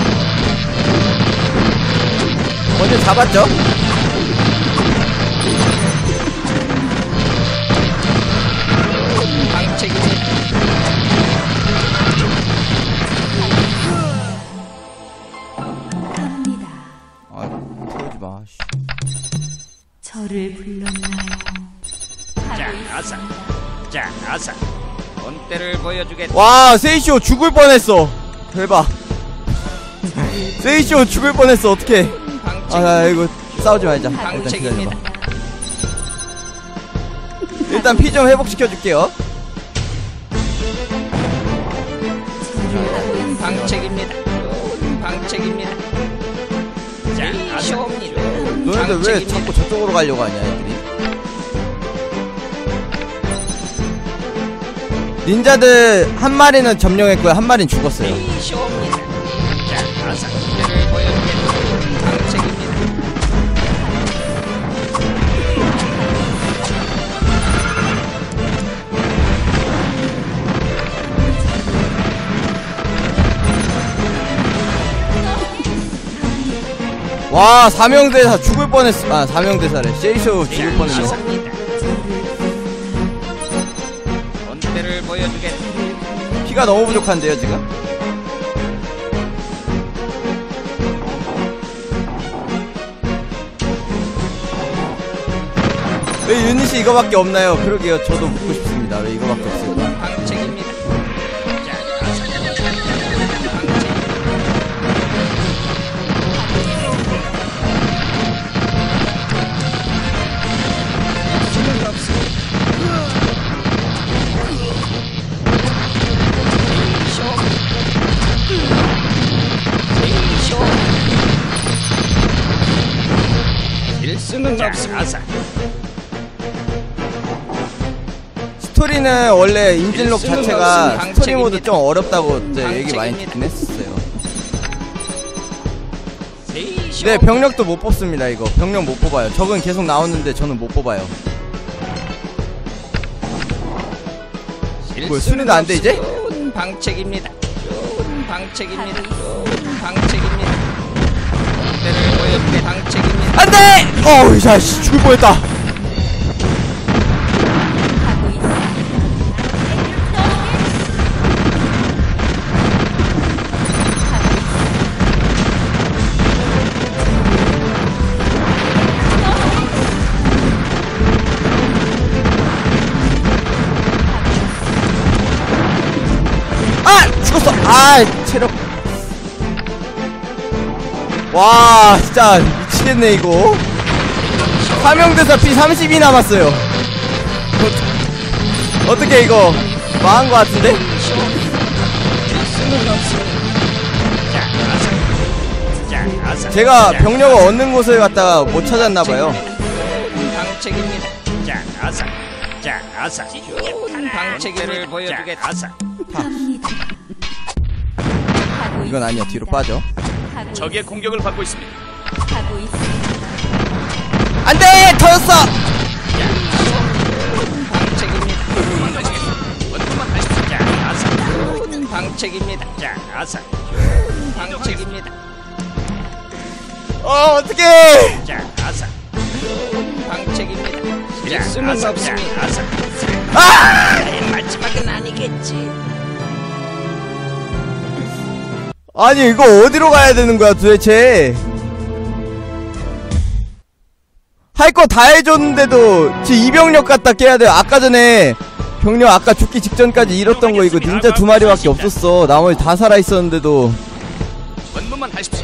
먼저 잡았죠? 자, 아사. 자, 아사. 본때를 보여주겠다. 와, 세이쇼 죽을 뻔했어. 대박. 세이쇼 죽을 뻔했어. 어떡해. 아, 나 이거 싸우지 말자. 일단 기다려봐. 일단 피 좀 회복시켜줄게요. 방책입니다. 방책입니다. 자, 아사옵니다. 너네들 왜 자꾸 저쪽으로 가려고 하냐, 애들이. 닌자들 한 마리는 점령했고요. 한 마리는 죽었어요. 쇼입니다. 자, 아사. 본때를 보여주겠다. 방책입니다. 와, 사명대사 죽을 뻔했어. 아, 사명대사래. 세이쇼 죽을 뻔했네. 아사입니다. 본때를 보여주겠다. 피가 너무 부족한데요, 지금? 왜 유닛이 이거밖에 없나요? 그러게요. 저도 묻고 싶습니다. 왜 이거밖에 없을까? 방책입니다. 자, 아사. 일승은 없습니다. 스토리는 원래 인질록 자체가 스토리 모드 좀 어렵다고 이제 얘기 많이 듣긴 했었어요. 네, 병력도 못 뽑습니다. 이거 병력 못 뽑아요. 적은 계속 나오는데 저는 못 뽑아요. 뭐야, 순위도 안 돼 이제? 방책입니다. 방책입니다. 방책입니다. 때를 보여주게 방책입니다. 안돼! 어우, 이 자식 죽을 뻔했다. 죽었어. 아, 체력. 와, 진짜 미치겠네 이거. 사명대사 피 삼십이 남았어요. 어, 어떻게 이거 망한 것 같은데? 제가 병력을 얻는 곳을 갔다가 못 찾았나봐요. 방책입니다. 자, 아사. 자, 아사. 방책을 보여주겠다. 아사. 이건 아니야. 뒤로 빠져. 적의 공격을 받고 있습니다. 안돼! 터졌어! 방책입니다. 원투만 하십시오. 자, 아사. 방책입니다. 자, 아사. 방책입니다. 어, 어떡해! 자, 아사. 방책입니다. 일수는 없습니다. 아사. 아! 마지막은 아니겠지. 아니, 이거 어디로 가야 되는 거야 도대체? 할 거 다 해줬는데도 지금 이병력 갖다 깨야 돼요. 아까 전에 병력 아까 죽기 직전까지 잃었던 거 이거 닌자 두 마리밖에 없었어. 나머지 다 살아있었는데도. 원문만 하십시오.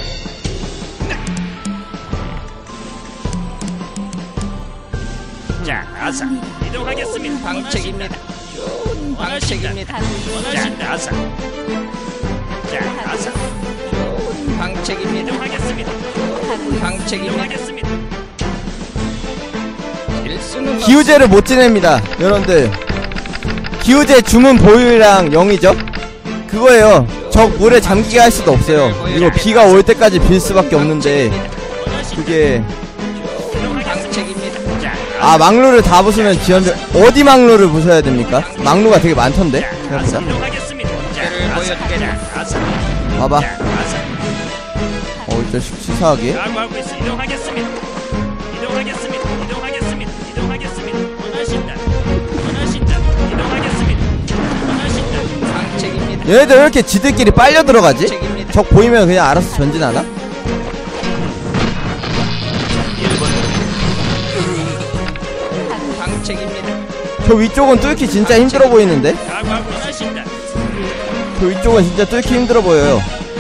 자, 아사. 이동하겠습니다. 방책입니다. 방책입니다. 자, 아사. 자, 아사. 방책입니다. 이동하겠습니다. 방책입니다. 일수는 기우제를 못 지냅니다 여러분들. 기우제 주문 보유량 영이죠? 그거예요. 적 물에 잠기게 할 수도 없어요. 이거 비가 올 때까지 빌 수밖에 없는데 그게 아, 막루를 다 부수면 지연들 어디 막루를 부숴야 됩니까? 막루가 되게 많던데 생각보다. 봐봐. 어, 이제 치사하게. 이동하고 있어. 이동하겠습니다. 이동하겠습니다. 이동하겠습니다. 이동하겠습니다. 원하신다. 원하신다. 이동하겠습니다. 원하신다. 방책입니다. 얘네들 왜 이렇게 지들끼리 빨려 들어가지? 적 보이면 그냥 알아서 전진하나? 저 위쪽은 뚫기 진짜 힘들어 보이는데? 각오하고 있으신다. 저 위쪽은 진짜 뚫기 힘들어 보여요.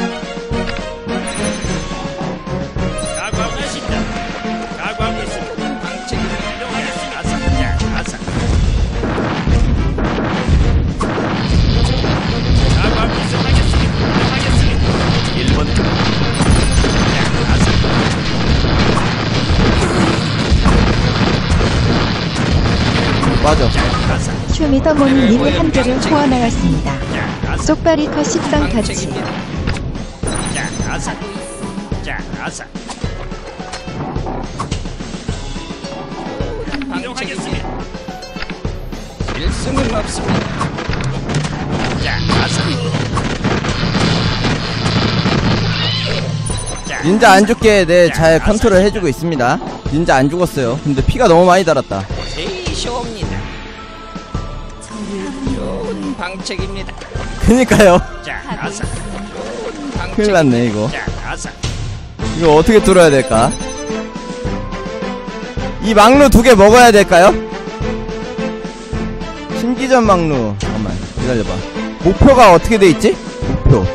각오하고 있으신다. 각오하고 있습니다. 방책입니다. 이동하겠습니다. 아사, 자, 아사. 각오하고 이동하겠습니다. 이동하겠습니다. 일 번 등 자, 아사. 맞아. 아사. 쇼미더모니님이 한 개를 후원하였습니다. 자, 아사. 쪽바리커 십상 터치. 자, 아사. 자, 아사. 이동하겠습니다. 일승은 없습니다. 자, 아사. 자, 닌자 안 죽게 네, 잘 컨트롤 해주고 있습니다. 닌자 안 죽었어요. 근데 피가 너무 많이 달았다. 제이쇼입니다. 좋은 방책입니다. 그니까요. 자, 아사. 큰일 났네 이거. 자, 아사. 이거 어떻게 뚫어야 될까? 이 막루 두 개 먹어야 될까요? 신기전 막루. 잠깐만 기다려봐. 목표가 어떻게 돼 있지? 목표.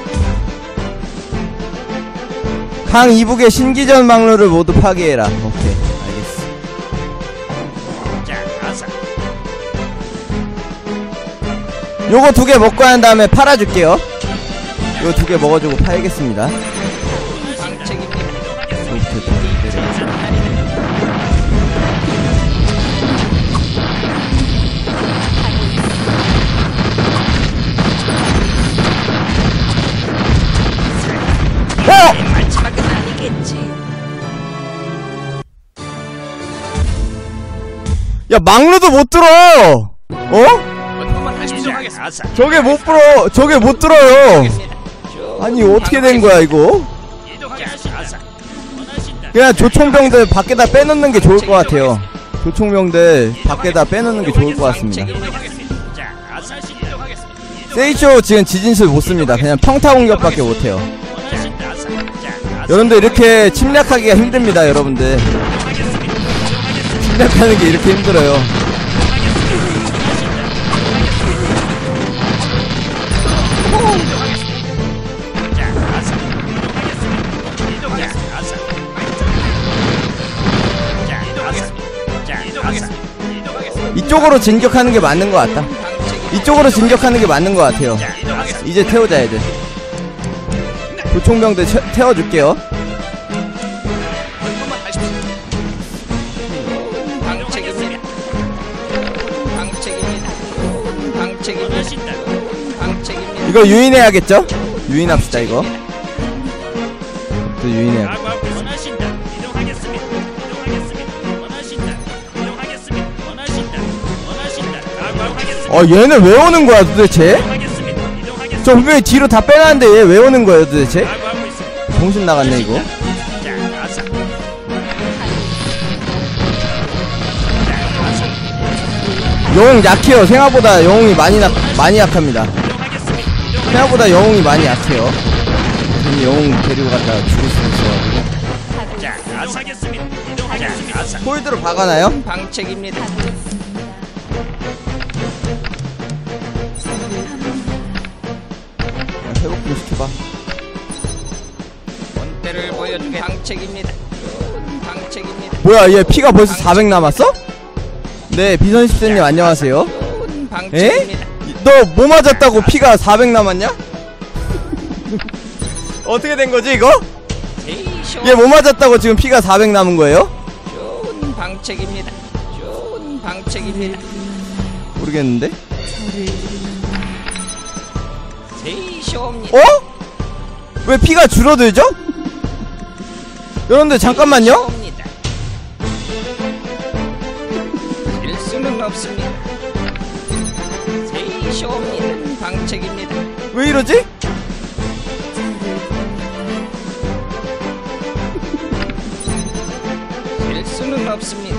강 이북의 신기전 막루를 모두 파괴해라. 오케이 알겠어. 자, 아사. 요거 두 개 먹고 한 다음에 팔아줄게요. 요거 두 개 먹어주고 팔겠습니다. 방책입니다. 이렇게 내려. 어! 마지막은 아니겠지. 야 막루도 못 들어. 어? 원문만 다시 수정하겠습니다. 아사. 저게 못 들어. 저게 못 들어요. 아니 어떻게 된 거야 이거? 이동하겠습니다. 아사. 원하신다. 그냥 조총병들 밖에다 빼놓는 게 좋을 것 같아요. 조총병들 밖에다 빼놓는 게 좋을 것 같습니다. 이동하겠습니다. 자, 아사. 이동하겠습니다. 세이쇼 지금 지진술 못 씁니다. 그냥 평타 공격밖에 못 해요. 원하신다. 아사. 자, 아사. 여러분들 이렇게 침략하기가 힘듭니다. 여러분들 이동하겠습니다. 이동하겠습니다. 침략하는 게 이렇게 힘들어요. 자, 아사. 이동하겠습니다. 이동하겠습니다. 아사. 자, 이동하겠습니다. 자, 이동하겠습니다. 이동하겠습니다. 이쪽으로 진격하는 게 맞는 것 같다. 이쪽으로 진격하는 게 맞는 것 같아요. 자, 이동하겠습니다. 이제 태우자 애들. 조총병들 채- 태워줄게요. 원문만 다시 방책입니다. 방책입니다. 방책입니다. 원하신다. 방책입니다. 이거 유인해야겠죠? 유인합시다 이거. 또 유인해. 각오하고 원하신다. 이동하겠습니다. 이동하겠습니다. 원하신다. 이동하겠습니다. 원하신다. 원하신다. 각오하고 하겠습니다. 어 얘는 왜 오는 거야 도대체? 이동하겠습니다. 이동하겠습니다. 저 분명히 뒤로 다 빼놨는데 얘 왜 오는 거예요 도대체? 각오하고 있습니다. 정신 나갔네 이거. 자, 아사. 자, 아사. 영웅 약해요. 생각보다 영웅이 많이 나, 많이 약합니다. 이동하겠습니다. 이동하겠습니다. 생각보다 영웅이 많이 약해요. 괜히 영웅 데리고 갔다가 죽을 수 있어가지고. 자, 이동하겠습니다. 이동하겠습니다. 아사. 홀드로 박아놔요? 방책입니다. 회복 좀 시켜봐. 본때를 보여주게 방책입니다. 방책입니다. 뭐야 얘 피가 벌써 사백 남았어? 네 비선십세님 안녕하세요. 좋은 에? 방책입니다. 너 뭐 맞았다고 피가 사백 남았냐? 어떻게 된 거지 이거? 제이쇼 얘 뭐 맞았다고 지금 피가 사백 남은 거예요? 좋은 방책입니다. 좋은 방책입니다. 모르겠는데? 제이쇼입니다. 어? 왜 피가 줄어들죠? 여러분들 잠깐만요. 제이쇼입니다. 질 수는 없습니다. 제이쇼입니다. 방책입니다. 왜 이러지? 질 수는 없습니다.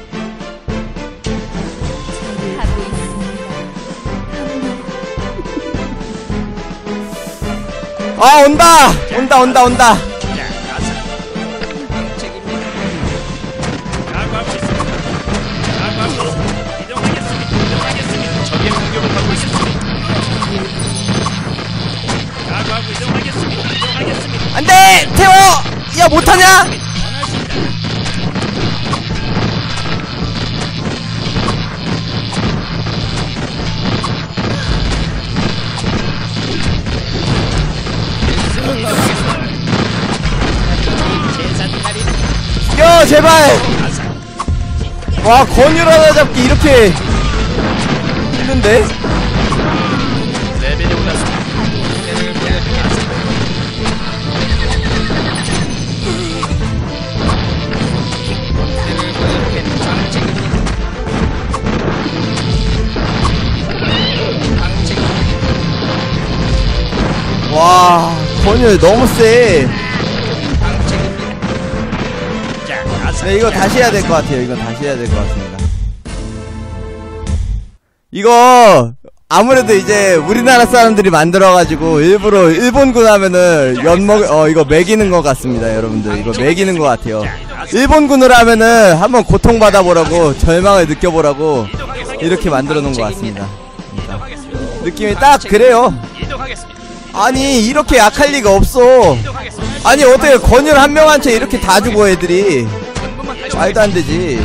아 온다 온다 온다 온다. 자, 아사. 방책입니다. 각오하고 있습니다. 각오하고 있습니다. 거냐? 죽여 제발. 와 권율 하나 잡기 이렇게 힘든데? 레벨이 올랐습니다. 와 권율 너무 세. 네 이거 다시 해야 될 것 같아요. 이거 다시 해야 될 것 같습니다. 이거 아무래도 이제 우리나라 사람들이 만들어가지고 일부러 일본군 하면은 연먹 어 이거 매기는 것 같습니다. 여러분들 이거 매기는 것 같아요. 일본군으로 하면은 한번 고통받아 보라고 절망을 느껴보라고 이렇게 만들어 놓은 것 같습니다. 그러니까 느낌이 딱 그래요. 아니 이렇게 약할 리가 없어. 아니 어떻게 권율 한 명한테 이렇게 다 죽어 애들이. 말도 안 되지.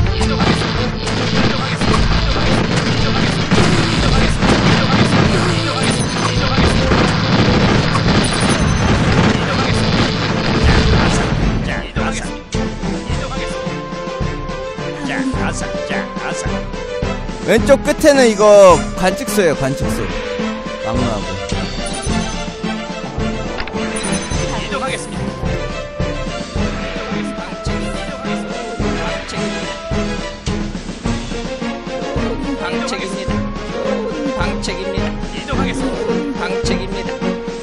왼쪽 끝에는 이거 관측소예요. 관측소 막루하고. 방책입니다. 방책입니다. 이동하겠습니다. 방책입니다.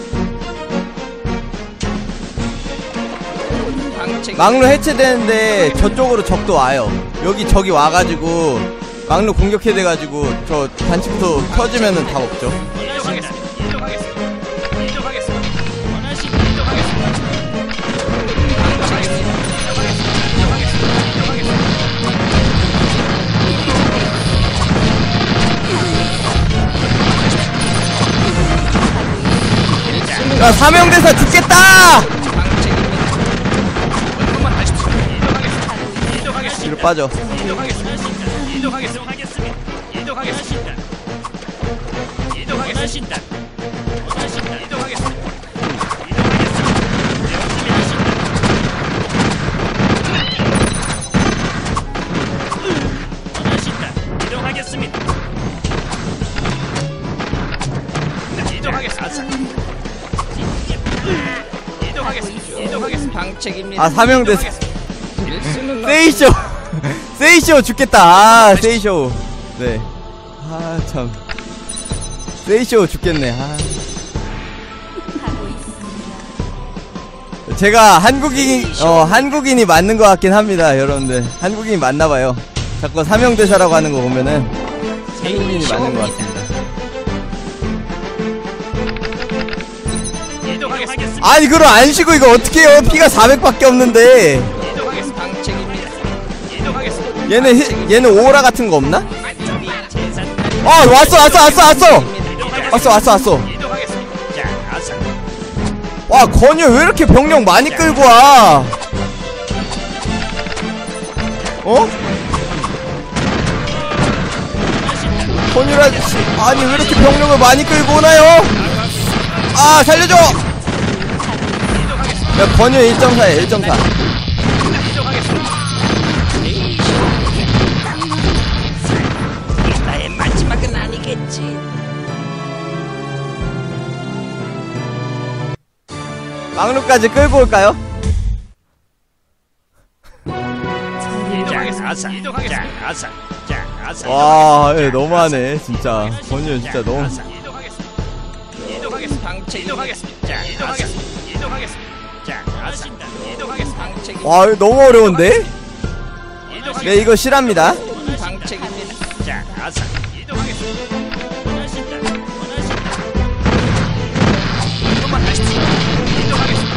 막루 해체되는데 저쪽으로 적도 와요. 여기 적이 와가지고 막루 공격해돼가지고 저 관측소 켜지면은 다 먹죠. 이동하겠습니다. 이동하겠습니다. 이동하겠습니다. 원하시 이동하겠습니다. 야 사명대사 죽겠다! 뒤로 빠져. 이동하겠습니다. 이동하겠습니다. 이동하겠습니다. 이동하겠습니다. 원하신다. 이동하겠습니다. 원하신다. 이동하겠습니다. 이동하겠습니다. 이동하겠습니다. 이동하겠습니다. 방책입니다. 아 사명대사 일승을 세이쇼 세이쇼 죽겠다. 아 세이쇼. 네. 아 참. 세이쇼 죽겠네. 아. 제가 한국인 어 한국인이 맞는 것 같긴 합니다. 여러분들 한국인이 맞나봐요. 자꾸 사명대사라고 하는 거 보면은 한국인이 맞는 것 같습니다. 이동하겠습니다. 아니 그럼 안 쉬고 이거 어떻게 해요? 피가 사백밖에 없는데. 이동하겠습니다. 방책입니다. 이동하겠습니다. 얘는 히, 얘는 오라 같은 거 없나? 어 왔어 왔어 왔어 왔어 왔어 왔어 왔어. 이동하겠습니다. 자, 아사. 와 건유 왜 이렇게 병력 많이 끌고 와? 어? 건유 아저씨 아니 왜 이렇게 병력을 많이 끌고 오나요? 아 살려줘! 야 건유 일 점 사야 일 점 사. 나의 마지막은 아니겠지. 막루까지 끌고 올까요? 자, 아사. 이동하겠습니다. 자, 아사. 자, 아사. 와 예, 너무하네 진짜. 건유 진짜 너무. 이동하겠습니다. 이동하겠습니다. 방책 이동하겠습니다. 자, 이동하겠습니다. 이동하겠습니다. 자, 아사. 이동하겠습니다. 방책 와 이거 너무 어려운데? 이동하겠습니다. 네 이거 실합니다. 방책입니다. 자, 아사. 이동하겠습니다. 원하신다. 원하신다. 이것만 하십시오. 이동하겠습니다.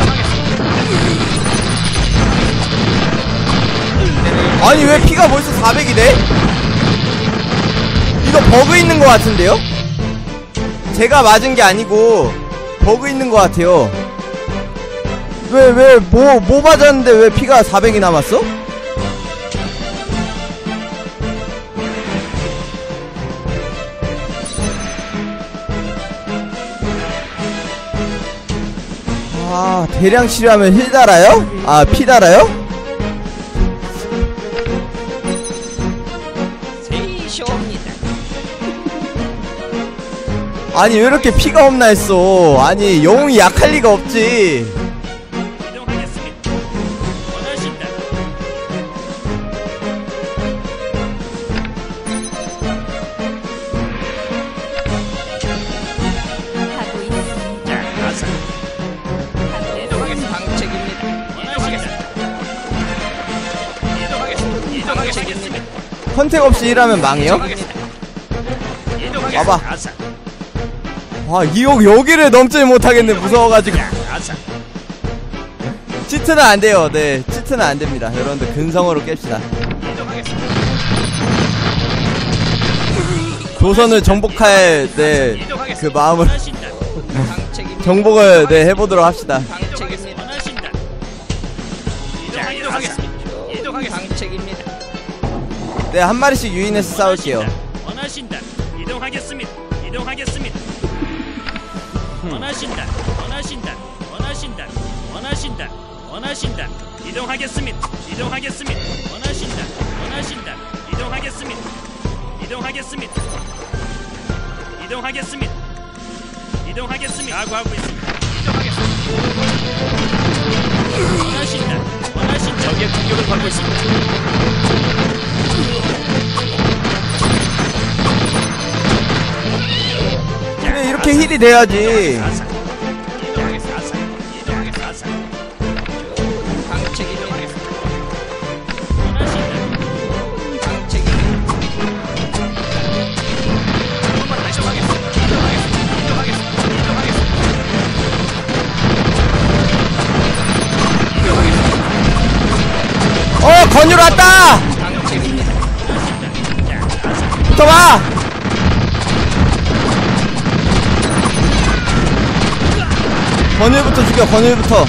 아니 왜 피가 벌써 사백이 돼? 이거 버그 있는 것 같은데요? 제가 맞은 게 아니고 버그 있는 것 같아요. 왜 왜 뭐 뭐 맞았는데 왜 피가 사백이 남았어? 아, 대량 치료하면 힐 달아요? 아, 피 달아요? 세이쇼입니다. 아니 왜 이렇게 피가 없나 했어. 아니 영웅이 약할 리가 없지. 이동하겠습니다. 원하신다. 하고 있습니다. 자, 가서 이동하겠습니다. 방책입니다. 원하시겠습니다. 이동하겠습니다. 이동하겠습니다. 컨택 없이 일하면 망해요? 이동하겠습니다. 와봐. 가서. 아, 이 여, 여기를 넘지 못하겠네. 무서워가지고. 자, 가서. 치트는 안 돼요. 네, 치트는 안 됩니다. 여러분들 근성으로 깹시다. 이동하겠습니다. 조선을 정복할 네 그 마음을 원하신다. 방책입니다. 정복을 네 해보도록 합시다. 방책입니다. 원하신다. 자, 이동하겠습니다. 이동하겠습니다. 방책입니다. 네, 한 마리씩 유인해서 싸울게요. 원하신다. 이동하겠습니다. 이동하겠습니다. 원하신다. 원하신다. 원하신다. 원하신다. 원하신다. 이동하겠습니다. 이동하겠습니다. 원하신다. 원하신다. 이동하겠습니다. 이동하겠습니다. 이동하겠습니다. 이동하겠습니다. 각오하고 있습니다. 이동하겠습니다. 원하신다. 원하신다. 적의 공격을 받고 있습니다. 그래, 이렇게 힐이 돼야지. 방책입니다. 방책입니다. 어, 건유로 왔다! 방책입니다. 붙어봐! 건율부터 죽여, 건율부터.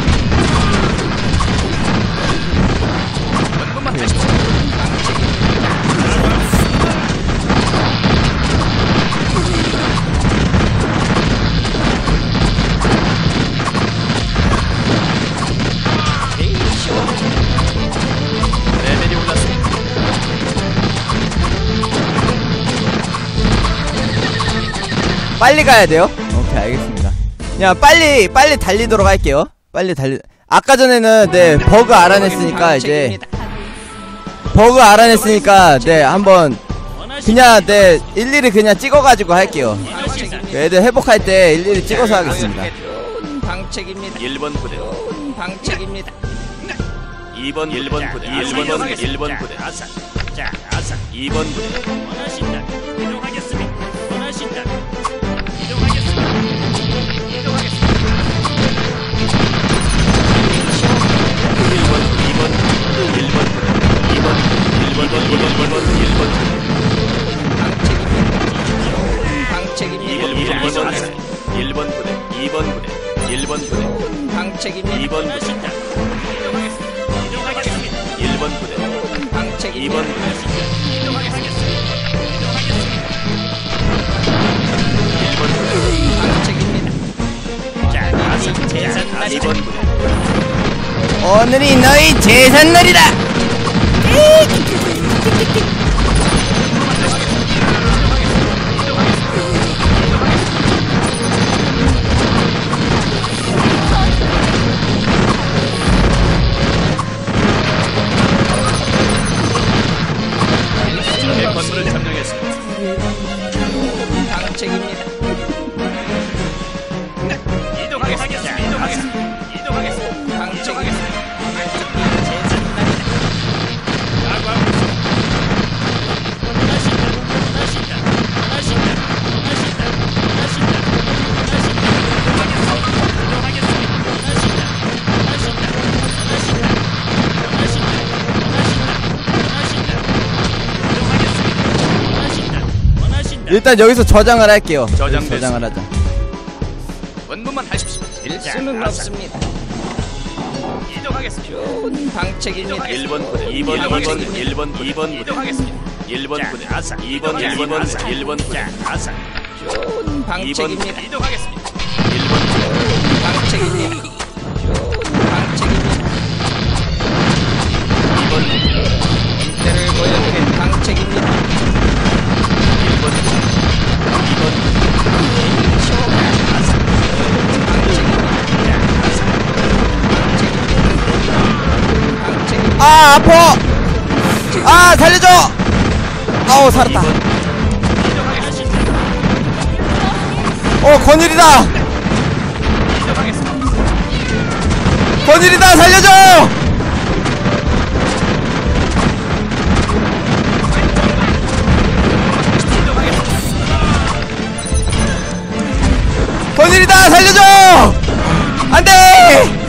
레벨이 올랐습니다. 빨리 가야 돼요? 오케이, 알겠습니다. 야, 빨리, 빨리 달리도록 할게요. 빨리 달리, 아까 전에는, 네, 버그 알아냈으니까, 이제, 버그 알아냈으니까, 네, 한번, 그냥, 네, 일일이 그냥 찍어가지고 할게요. 애들 회복할 때 일일이 찍어서 하겠습니다. 방책입니다. 일 번 부대, 방책입니다. 이 번, 일 번 부대, 일 번, 일 번 부대, 아사. 자, 아사. 이 번 부대, 원하신다. 이동하겠습니다. 원하신다. 이동하겠습니다. 이동하겠습니다. 일 번, 이 번, 일 번 부대, 이 번, 일 번, 일 번, 일 번, 일 번 방책입니다. 부대, 일 번, 일 번 부대, 이 번 부대, 일 번 부대, 방책입니다. 이 번 부대, 원하신다. 이동하겠습니다. 이동하겠습니다. 일 번 부대, 방책입니다. 이 번 부대, 이동하겠습니다. 방책입니다. 자, 아사. 재산 이 번 부대, 오늘이 너희 제삿날이다! 적의 건물을 점령했습니다. 방책입니다. 이동하겠습니다. 이동하겠습니다. 이동하겠습니다. 방책입니다. 각오하고 있습니다. 원하신다. 원하신다. 원하신다. 원하신다. 원하신다. 원하신다. 이동하겠습니다. 원하신다. 원하신다. 원하신다. 원하신다. 원하신다. 이동하겠습니다. 원하신다. 원하신다. 일단 여기서 저장을 할게요. 저장됐습니다. 저장을 하자. 원문만 하십시오. 질 수는 없습니다. 이동하겠습니다. 좋은 방책입니다. 일 번 부대, 이 번, 이 번, 일 번, 이 번 부대. 이동하겠습니다. 일 번 부대, 아사. 이 번, 일 번, 일 번 부대, 아사. 좋은 방책입니다. 이동하겠습니다. 일 번 부대, 방책입니다. 좋은 방책입니다. 이 번 부대, 때를 보여드린 방책입니다. 일 번 부대, 이 번 부대. 아 아파. 아 살려줘. 아우 살았다. 어 건일이다. 건일이다 살려줘. 건일이다 살려줘. 안돼.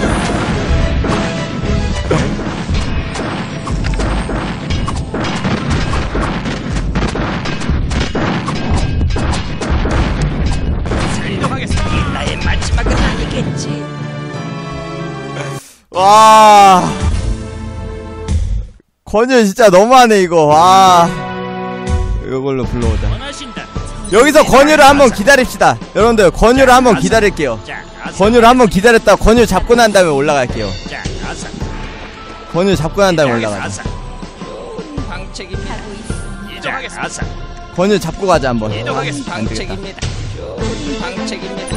나의 마지막은 아니겠지. 와 건일 진짜 너무하네 이거. 와 이걸로 불러오자. 원하신다. 여기서 건율을 한번 기다립시다. 여러분들 건율을 한번 기다릴게요. 자, 아사. 건율을 한번 기다렸다 건율 잡고 난 다음에 올라갈게요. 자, 아사. 건율 잡고 난 다음에 올라가자. 아사. 좋은 방책입니다. 이동하겠습니다. 아사. 건율 잡고 가자 한번. 좋은 이동하겠습니다. 안 되겠다. 방책입니다. 좋은 방책입니다.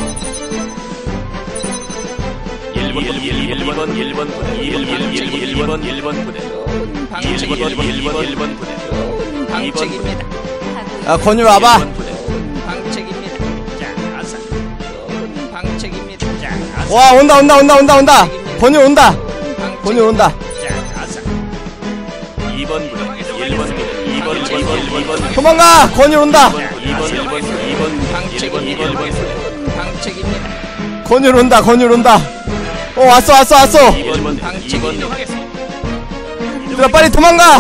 일 번, 일 번, 일 번 부대, 일 번, 일 번, 일 번 부대, 좋은 일 번, 방책입니다. 일 번, 일 번 부대, 좋은 방책입니다. 야 건율 와봐. 좋은 방책입니다. 자, 아사. 좋은 방책입니다. 자, 아사. 와 온다 온다 온다 온다 온다. 건율 온다. 건율 온다. 자, 아사. 이 번 부대, 일 번 부대, 이 번, 일 번, 일 번, 일 번, 도망가. 건율 온다. 이 번, 일 번, 이 번, 일 번, 일 번, 일 번 부대, 좋은 방책입니다. 건율 온다. 건율 온다. 어 왔어 왔어 왔어. 이 번 부대, 이 번 부대, 얘들아 빨리 도망가.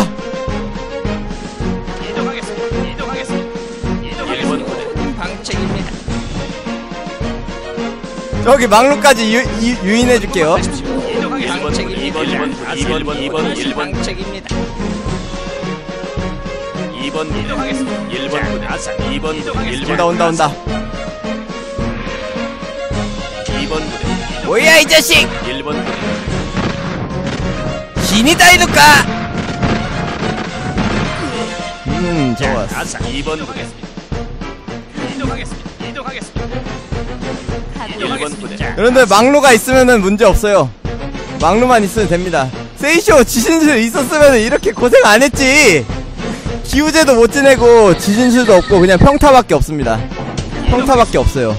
이동하겠습니다. 이동하겠습니다. 일 번 부대, 좋은 방책입니다. 저기 막루까지 유, 유, 유인해줄게요. 일 번 부대, 이 번, 이 번, 이 번, 이 번, 이 번, 일 번, 방책입니다. 이 번 부대, 일 번 부대, 아사, 이 번 부대, 일 번, 온다 온다 온다. 이 번 부대, 뭐야 이 자식. 일 번 부대, 신이다 이누까. 음 좋았어. 아사, 이 번 부대, 이동하겠습니다. 이동하겠습니다. 일 번 부대, 여러분들 막루가 있으면은 문제 없어요. 막루만 있으면 됩니다. 세이쇼 지진실 있었으면 이렇게 고생 안 했지. 기우제도 못 지내고 지진실도 없고 그냥 평타밖에 없습니다. 평타밖에 없어요.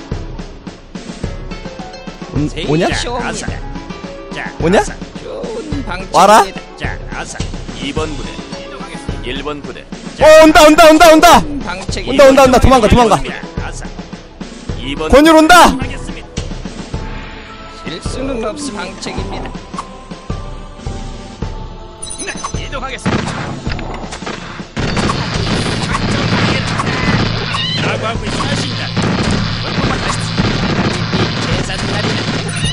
온, 오냐? 아사. 자, 오냐? 아사. 좋은 방책입니다. 와라? 자, 아사. 이 번 부대, 일 번 부대, 어 온다 온다 온다 온다. 좋은 방책입니다. 온다 온다 온다 도망가 도망가. 아사. 이 번 권율 온다. 하겠습니다. 실수는 없이 방책입니다. 네, 이동하겠습니다. 라고 하고 있으신다. 원포만 하십시오. 계산날이다.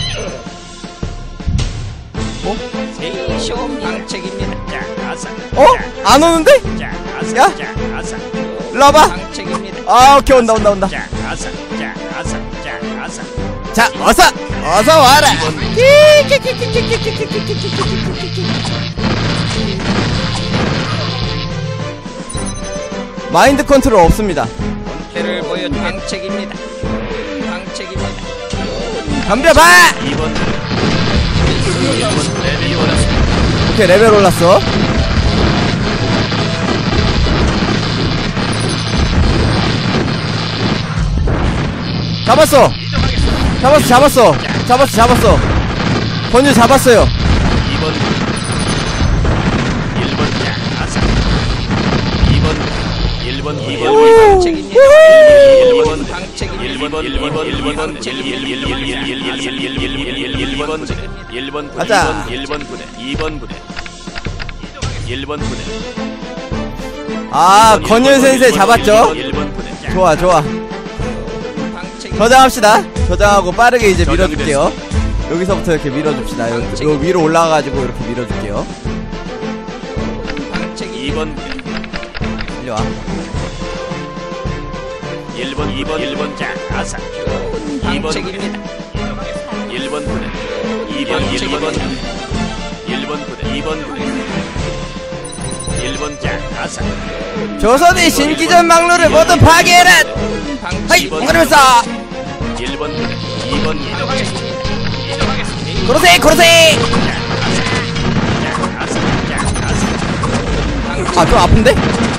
어? 세이쇼 방책입니다. 자, 아사. 어? 안 오는데? 자, 아사. 야? 자, 아사. 일로 와봐. 방책입니다. 아 오케이 온다 온다 온다. 자, 아사. 자, 아사. 자, 아사. 자 어서 어서 와라. 마인드 컨트롤 없습니다. 때를 보여 방책입니다. 좋은 방책입니다. 덤벼봐. 이 번 부대, 일 번 부대, 레벨이 올랐습니다. 오케이 레벨 올랐어. 잡았어. 잡았어 잡았어 잡았어 잡았어. 권유 잡았어요. 이 번 부대, 일 번 부대, 아사, 이 번 부대, 일 번, 이 번, 이 번, 방책입니다. 일 번, 방책입니다. 일 번, 일 번, 일 번, 일 번 부대, 일 번 부대, 가자. 일 번 부대, 이 번 부대, 일 번 부대. 아 권율 센세 잡았죠. 일 번 부대. 좋아 좋아. 방책입니다. 저장합시다. 저장하고 빠르게 이제 밀어줄게요. 여기서부터 이렇게 밀어줍시다. 요, 요 위로 올라가가지고 이렇게 밀어줄게요. 방책이 이 번 이리 와. 일 번 이 번 일 번 자 아사 좋은 방책입니다. 일 번 부대 이 번 일 번 일 번 부대 이 번 부대 일 번 자 아사 조선의 신기전 막루를 모두 파괴해라! 하이! 엉거리면서! 일 번 부대 이 번 부대 고로세! 고로세! 아, 좀 아픈데?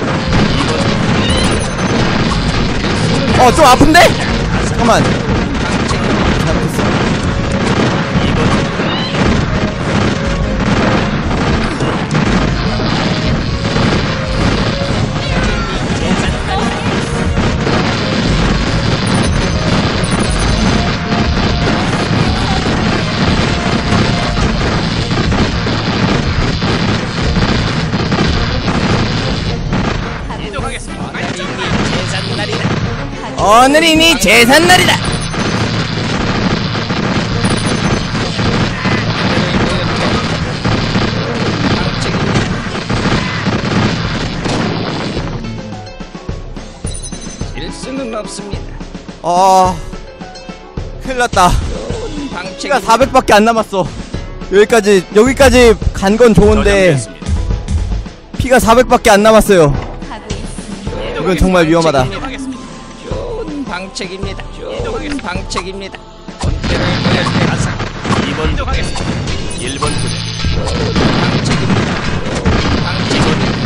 어, 좀 아픈데? 잠깐만. 잘못했어. 오늘이니 제삿날이다. 일승은 없습니다. 아, 큰일났다. 피가 사백밖에 안 남았어. 여기까지 여기까지 간 건 좋은데 피가 사백밖에 안 남았어요. 이건 정말 위험하다. 좋은 방책입니다. 좋은 방책입니다. 이 번 일 번 부대 방책입니다. 방책입니다.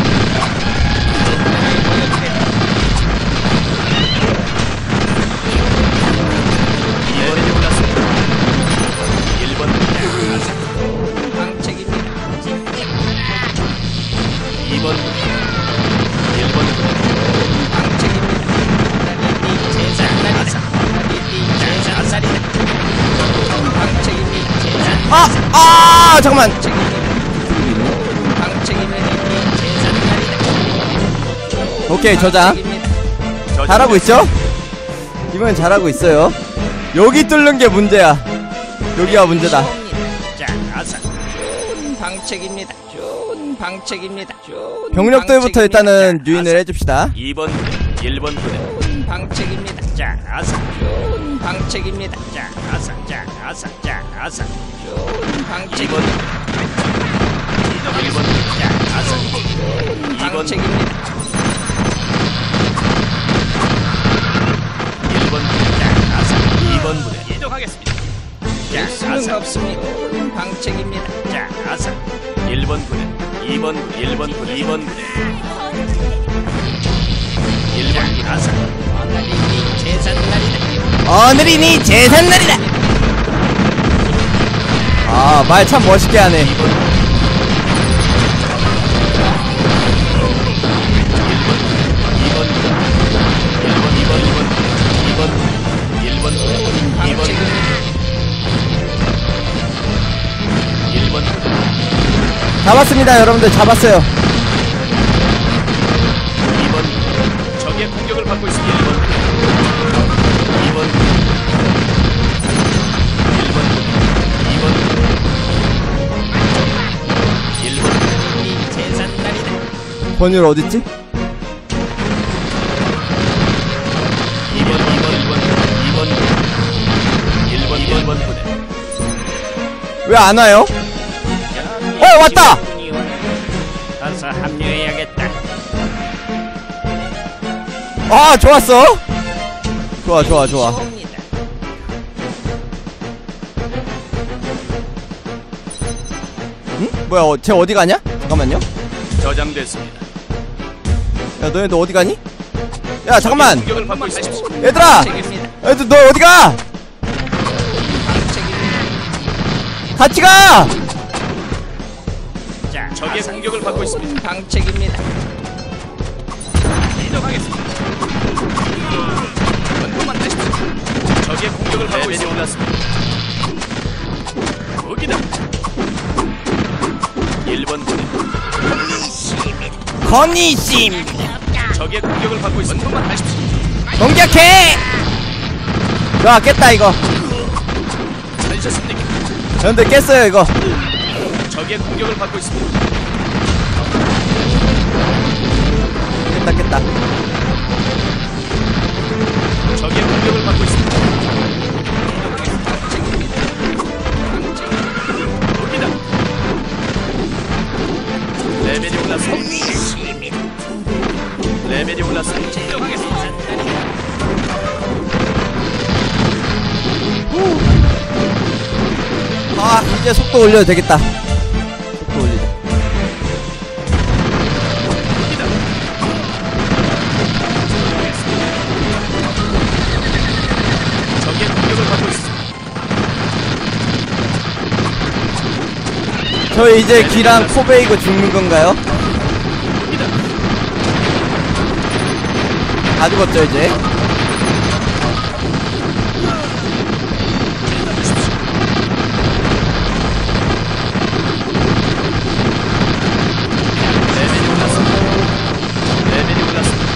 이 번에 올랐습니다. 일 번 방책입니다. 이 번 일 번 아! 아! 잠깐만. 오케이, 저장. 잘하고 있죠? 이번엔 잘하고 있어요. 여기 뚫는 게 문제야. 여기가 문제다. 자, 아사. 좋은 방책입니다. 좋은 방책입니다. 좋은 병력들부터 방책입니다. 일단은 자, 유인을 아사. 해줍시다. 이 번 일 번 부대 좋은 방책입니다. 자, 아사. 좋은 방책입니다. 자, 아사. 자, 아사. 자, 아사. 좋은 방책. 이 번 일 번 자, 아사. 이 좋은 번 방책입니다. 일 번 자 아사 이 번 부대 이동하겠습니다. 자 일승은 아사 없습니다. 좋은 방책입니다. 자 아사 일 번 부대 이 번 일 번 부대 이 번 부대 일 번 아사 오늘이 제삿날이다. 오늘이니 제삿날이다. 아, 말 참 멋있게 하네. 잡았습니다, 여러분들. 잡았어요. 이 번 적의 공격을 받고 있습니다. 일 번 이 번 일 번 이 번 일 번 제삿날이다. 권율 어딨지? 이 번 이 번 이 번 이 번 일 번 일 번 부대 왜 안 와요? 어, 왔다! 가서 합류해야겠다. 아, 좋았어. 좋아, 좋아, 좋아. 좋습니다. 응? 뭐야, 어, 쟤 어디 가냐? 잠깐만요. 저장됐습니다. 야, 너네들 어디 가니? 야, 잠깐만. 공격을 받고 있습니다. 얘들아! 방책입니다. 애들 너 어디 가? 방책입니다. 같이 가! 자, 적의 공격을 받고 있습니다. 방책입니다. 이동하겠습니다. 원고만 내십시오. 적의 공격을 받고 있습니다. 올랐습니다. 무기다. 일 번 부대 건이심! 적의 공격을 받고 있습니다. 원고만 하십시오. 공격해! 좋아, 깼다, 이거. 찾으셨습니까? 여러분들 깼어요 이거. 적의 공격을 받고 있습니다. 깼다 깼다. 적의 공격을 받고 있습니다. 여기다. 레벨이 올랐습니다. 레벨이 올랐습니다. 이동하겠습니다. 아 이제 속도 올려도 되겠다. 속도 올리자. 여기다. 적의 공격을 받고 있습니다. 저 이제 귀랑 코 베이고 죽는 건가요? 여기다. 다 죽었죠 이제. 레벨이 올랐습니다. 레벨이 올랐습니다.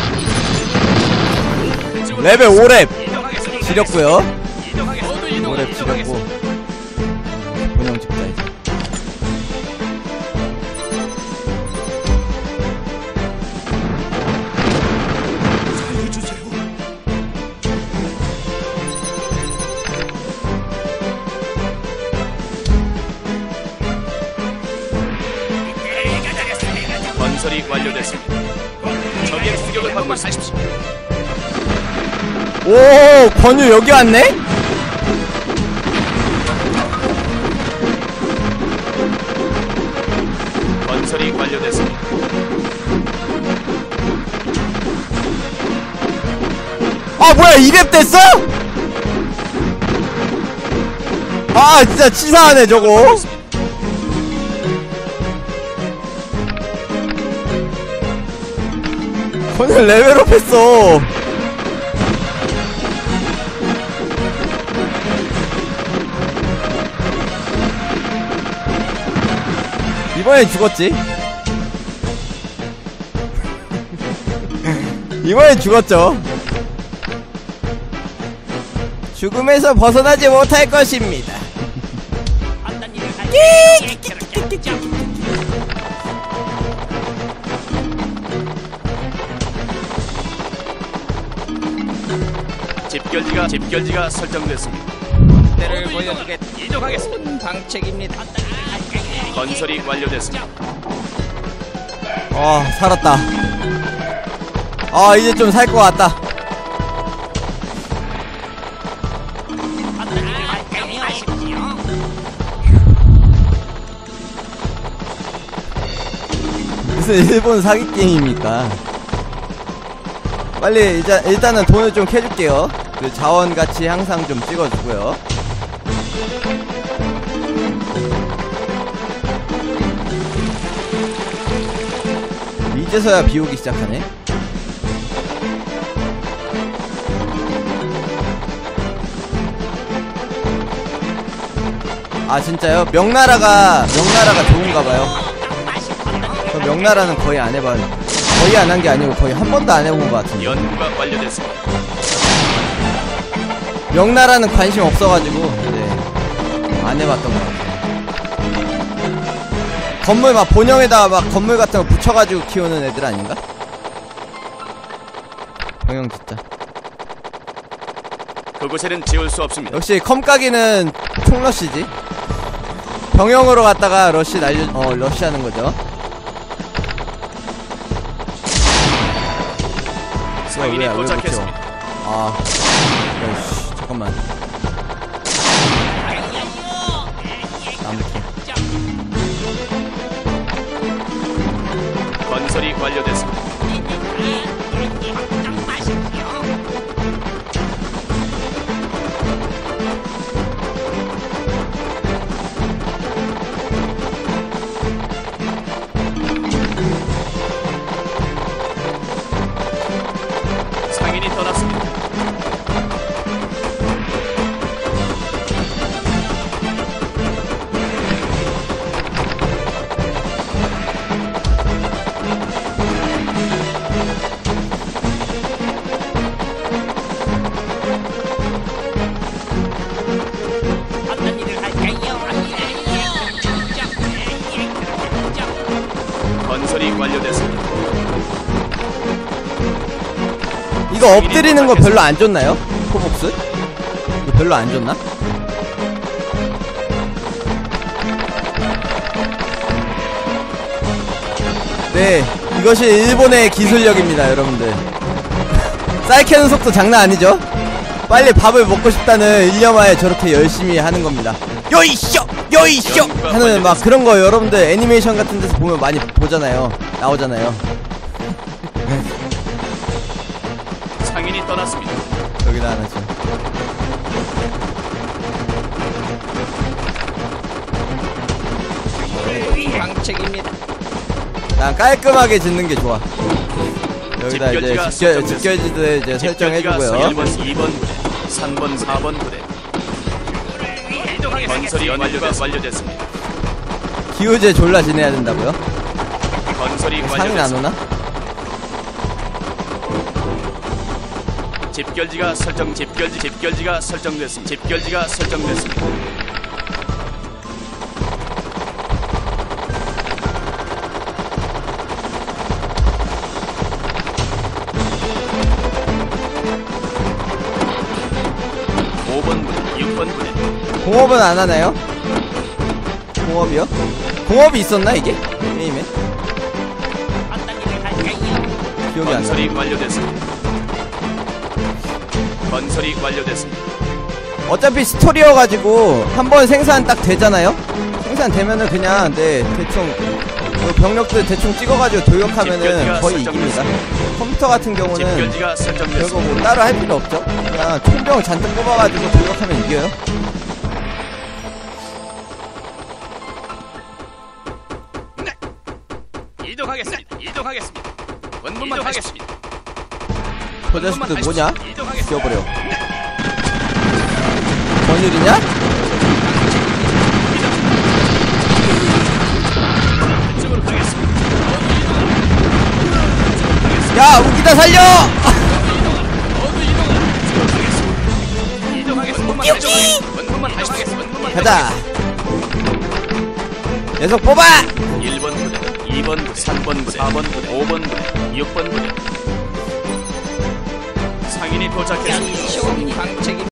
레벨 오 렙 이동하겠습니다. 지렸고요. 이동하겠습니다. 모두 오 렙 이동을 지렸고 본영 집자 이제. 건설이 완료됐습니다. 적의 공격을 받고 있습니다. 오 권유 여기 왔네? 건설이 완료됐습니다. 아 뭐야 이 렙 됐어? 아 진짜 치사하네 저거. 오늘 레벨업 했어. 이번엔 죽었지. 이번엔 죽었죠. 죽음에서 벗어나지 못할 것입니다. 어떤 일을 할지 집결지가 집결지가 설정됐습니다. 때를 보여주겠다. 이동하겠습니다. 방책입니다. 건설이 완료됐습니다. 아 살았다. 아 이제 좀 살 것 같다. 무슨 일본 사기 게임입니까? 빨리 일단, 일단은 돈을 좀 캐줄게요. 그 자원같이 항상 좀 찍어주고요. 이제서야 비오기 시작하네. 아 진짜요? 명나라가 명나라가 좋은가봐요. 저 명나라는 거의 안 해봐요. 거의 안 한 게 아니고 거의 한 번도 안 해본 것 같은데. 연구가 완료됐습니다. 명나라는 관심 없어가지고 네, 안 해봤던 것 같아요. 건물 막 본영에다가 막 건물 같은 거 붙여가지고 키우는 애들 아닌가? 병영 진짜. 그곳에는 지울 수 없습니다. 역시 컴까기는 총러쉬지. 병영으로 갔다가 러쉬 날려 어 러쉬하는 거죠. 상인이 왜, 왜 도착했습니다. 아, 야이씨, 잠깐만. 나무키. 건설이 완료됐습니다. 상인이 떠났습니다. 이거 엎드리는 거 별로 안 좋나요? 코복스? 이거 별로 안 좋나? 네, 이것이 일본의 기술력입니다, 여러분들. 쌀 캐는 속도 장난 아니죠? 빨리 밥을 먹고 싶다는 일념하에 저렇게 열심히 하는 겁니다. 요이쇼! 요이쇼! 하는 막 그런 거 여러분들 애니메이션 같은 데서 보면 많이 보잖아요. 나오잖아요. 상인이 떠났습니다. 여기다 하나죠. 방책입니다. 난 깔끔하게 짓는 게 좋아. 여기다 이제 집결지가 집결, 설정됐습니다. 집결지들 이제 설정해주고요. 일 번, 이 번 부대, 삼 번, 사 번 부대. 건설이 완료가 완료됐습니다. 기우제 졸라 지내야 된다고요? 건설이 상인 안 완료됐습니다. 오나? 집결지가 설정 집결지 집결지가 설정됐습니다. 집결지가 설정됐습니다. 오 번 부대, 육 번 부대. 공업은 안 하나요? 공업이요? 공업이 있었나 이게? 게임에? 기억이 안 나. 건설이 완료됐습니다. 건설이 완료됐습니다. 어차피 스토리여가지고 한번 생산 딱 되잖아요? 생산 되면은 그냥 네 대충 그 병력들 대충 찍어가지고 돌격하면은 집결지가 거의 이깁니다. 설정됐습니다. 컴퓨터 같은 경우는 집결지가 별거 설정됐습니다. 뭐 따로 할 필요 없죠? 그냥 총병 잔뜩 뽑아가지고 돌격하면 이겨요. 이동하겠습니다. 이동하겠습니다. 원문만 하겠습니다. 저 자식들 뭐냐? 이동하겠습니다. 죽여버려. 전율이냐? 이쪽으로 가겠습니다. 야 우기다 살려! 이동하겠습니다. 원문만 하겠습니다. 원문만 가자. 녀석 뽑아! 일 번 부대, 이 번 부대, 삼 번 부대, 사 번 부대, 오 번 부대, 육 번 부대. 상인이 도착했습니다. 쇼 방책입니다.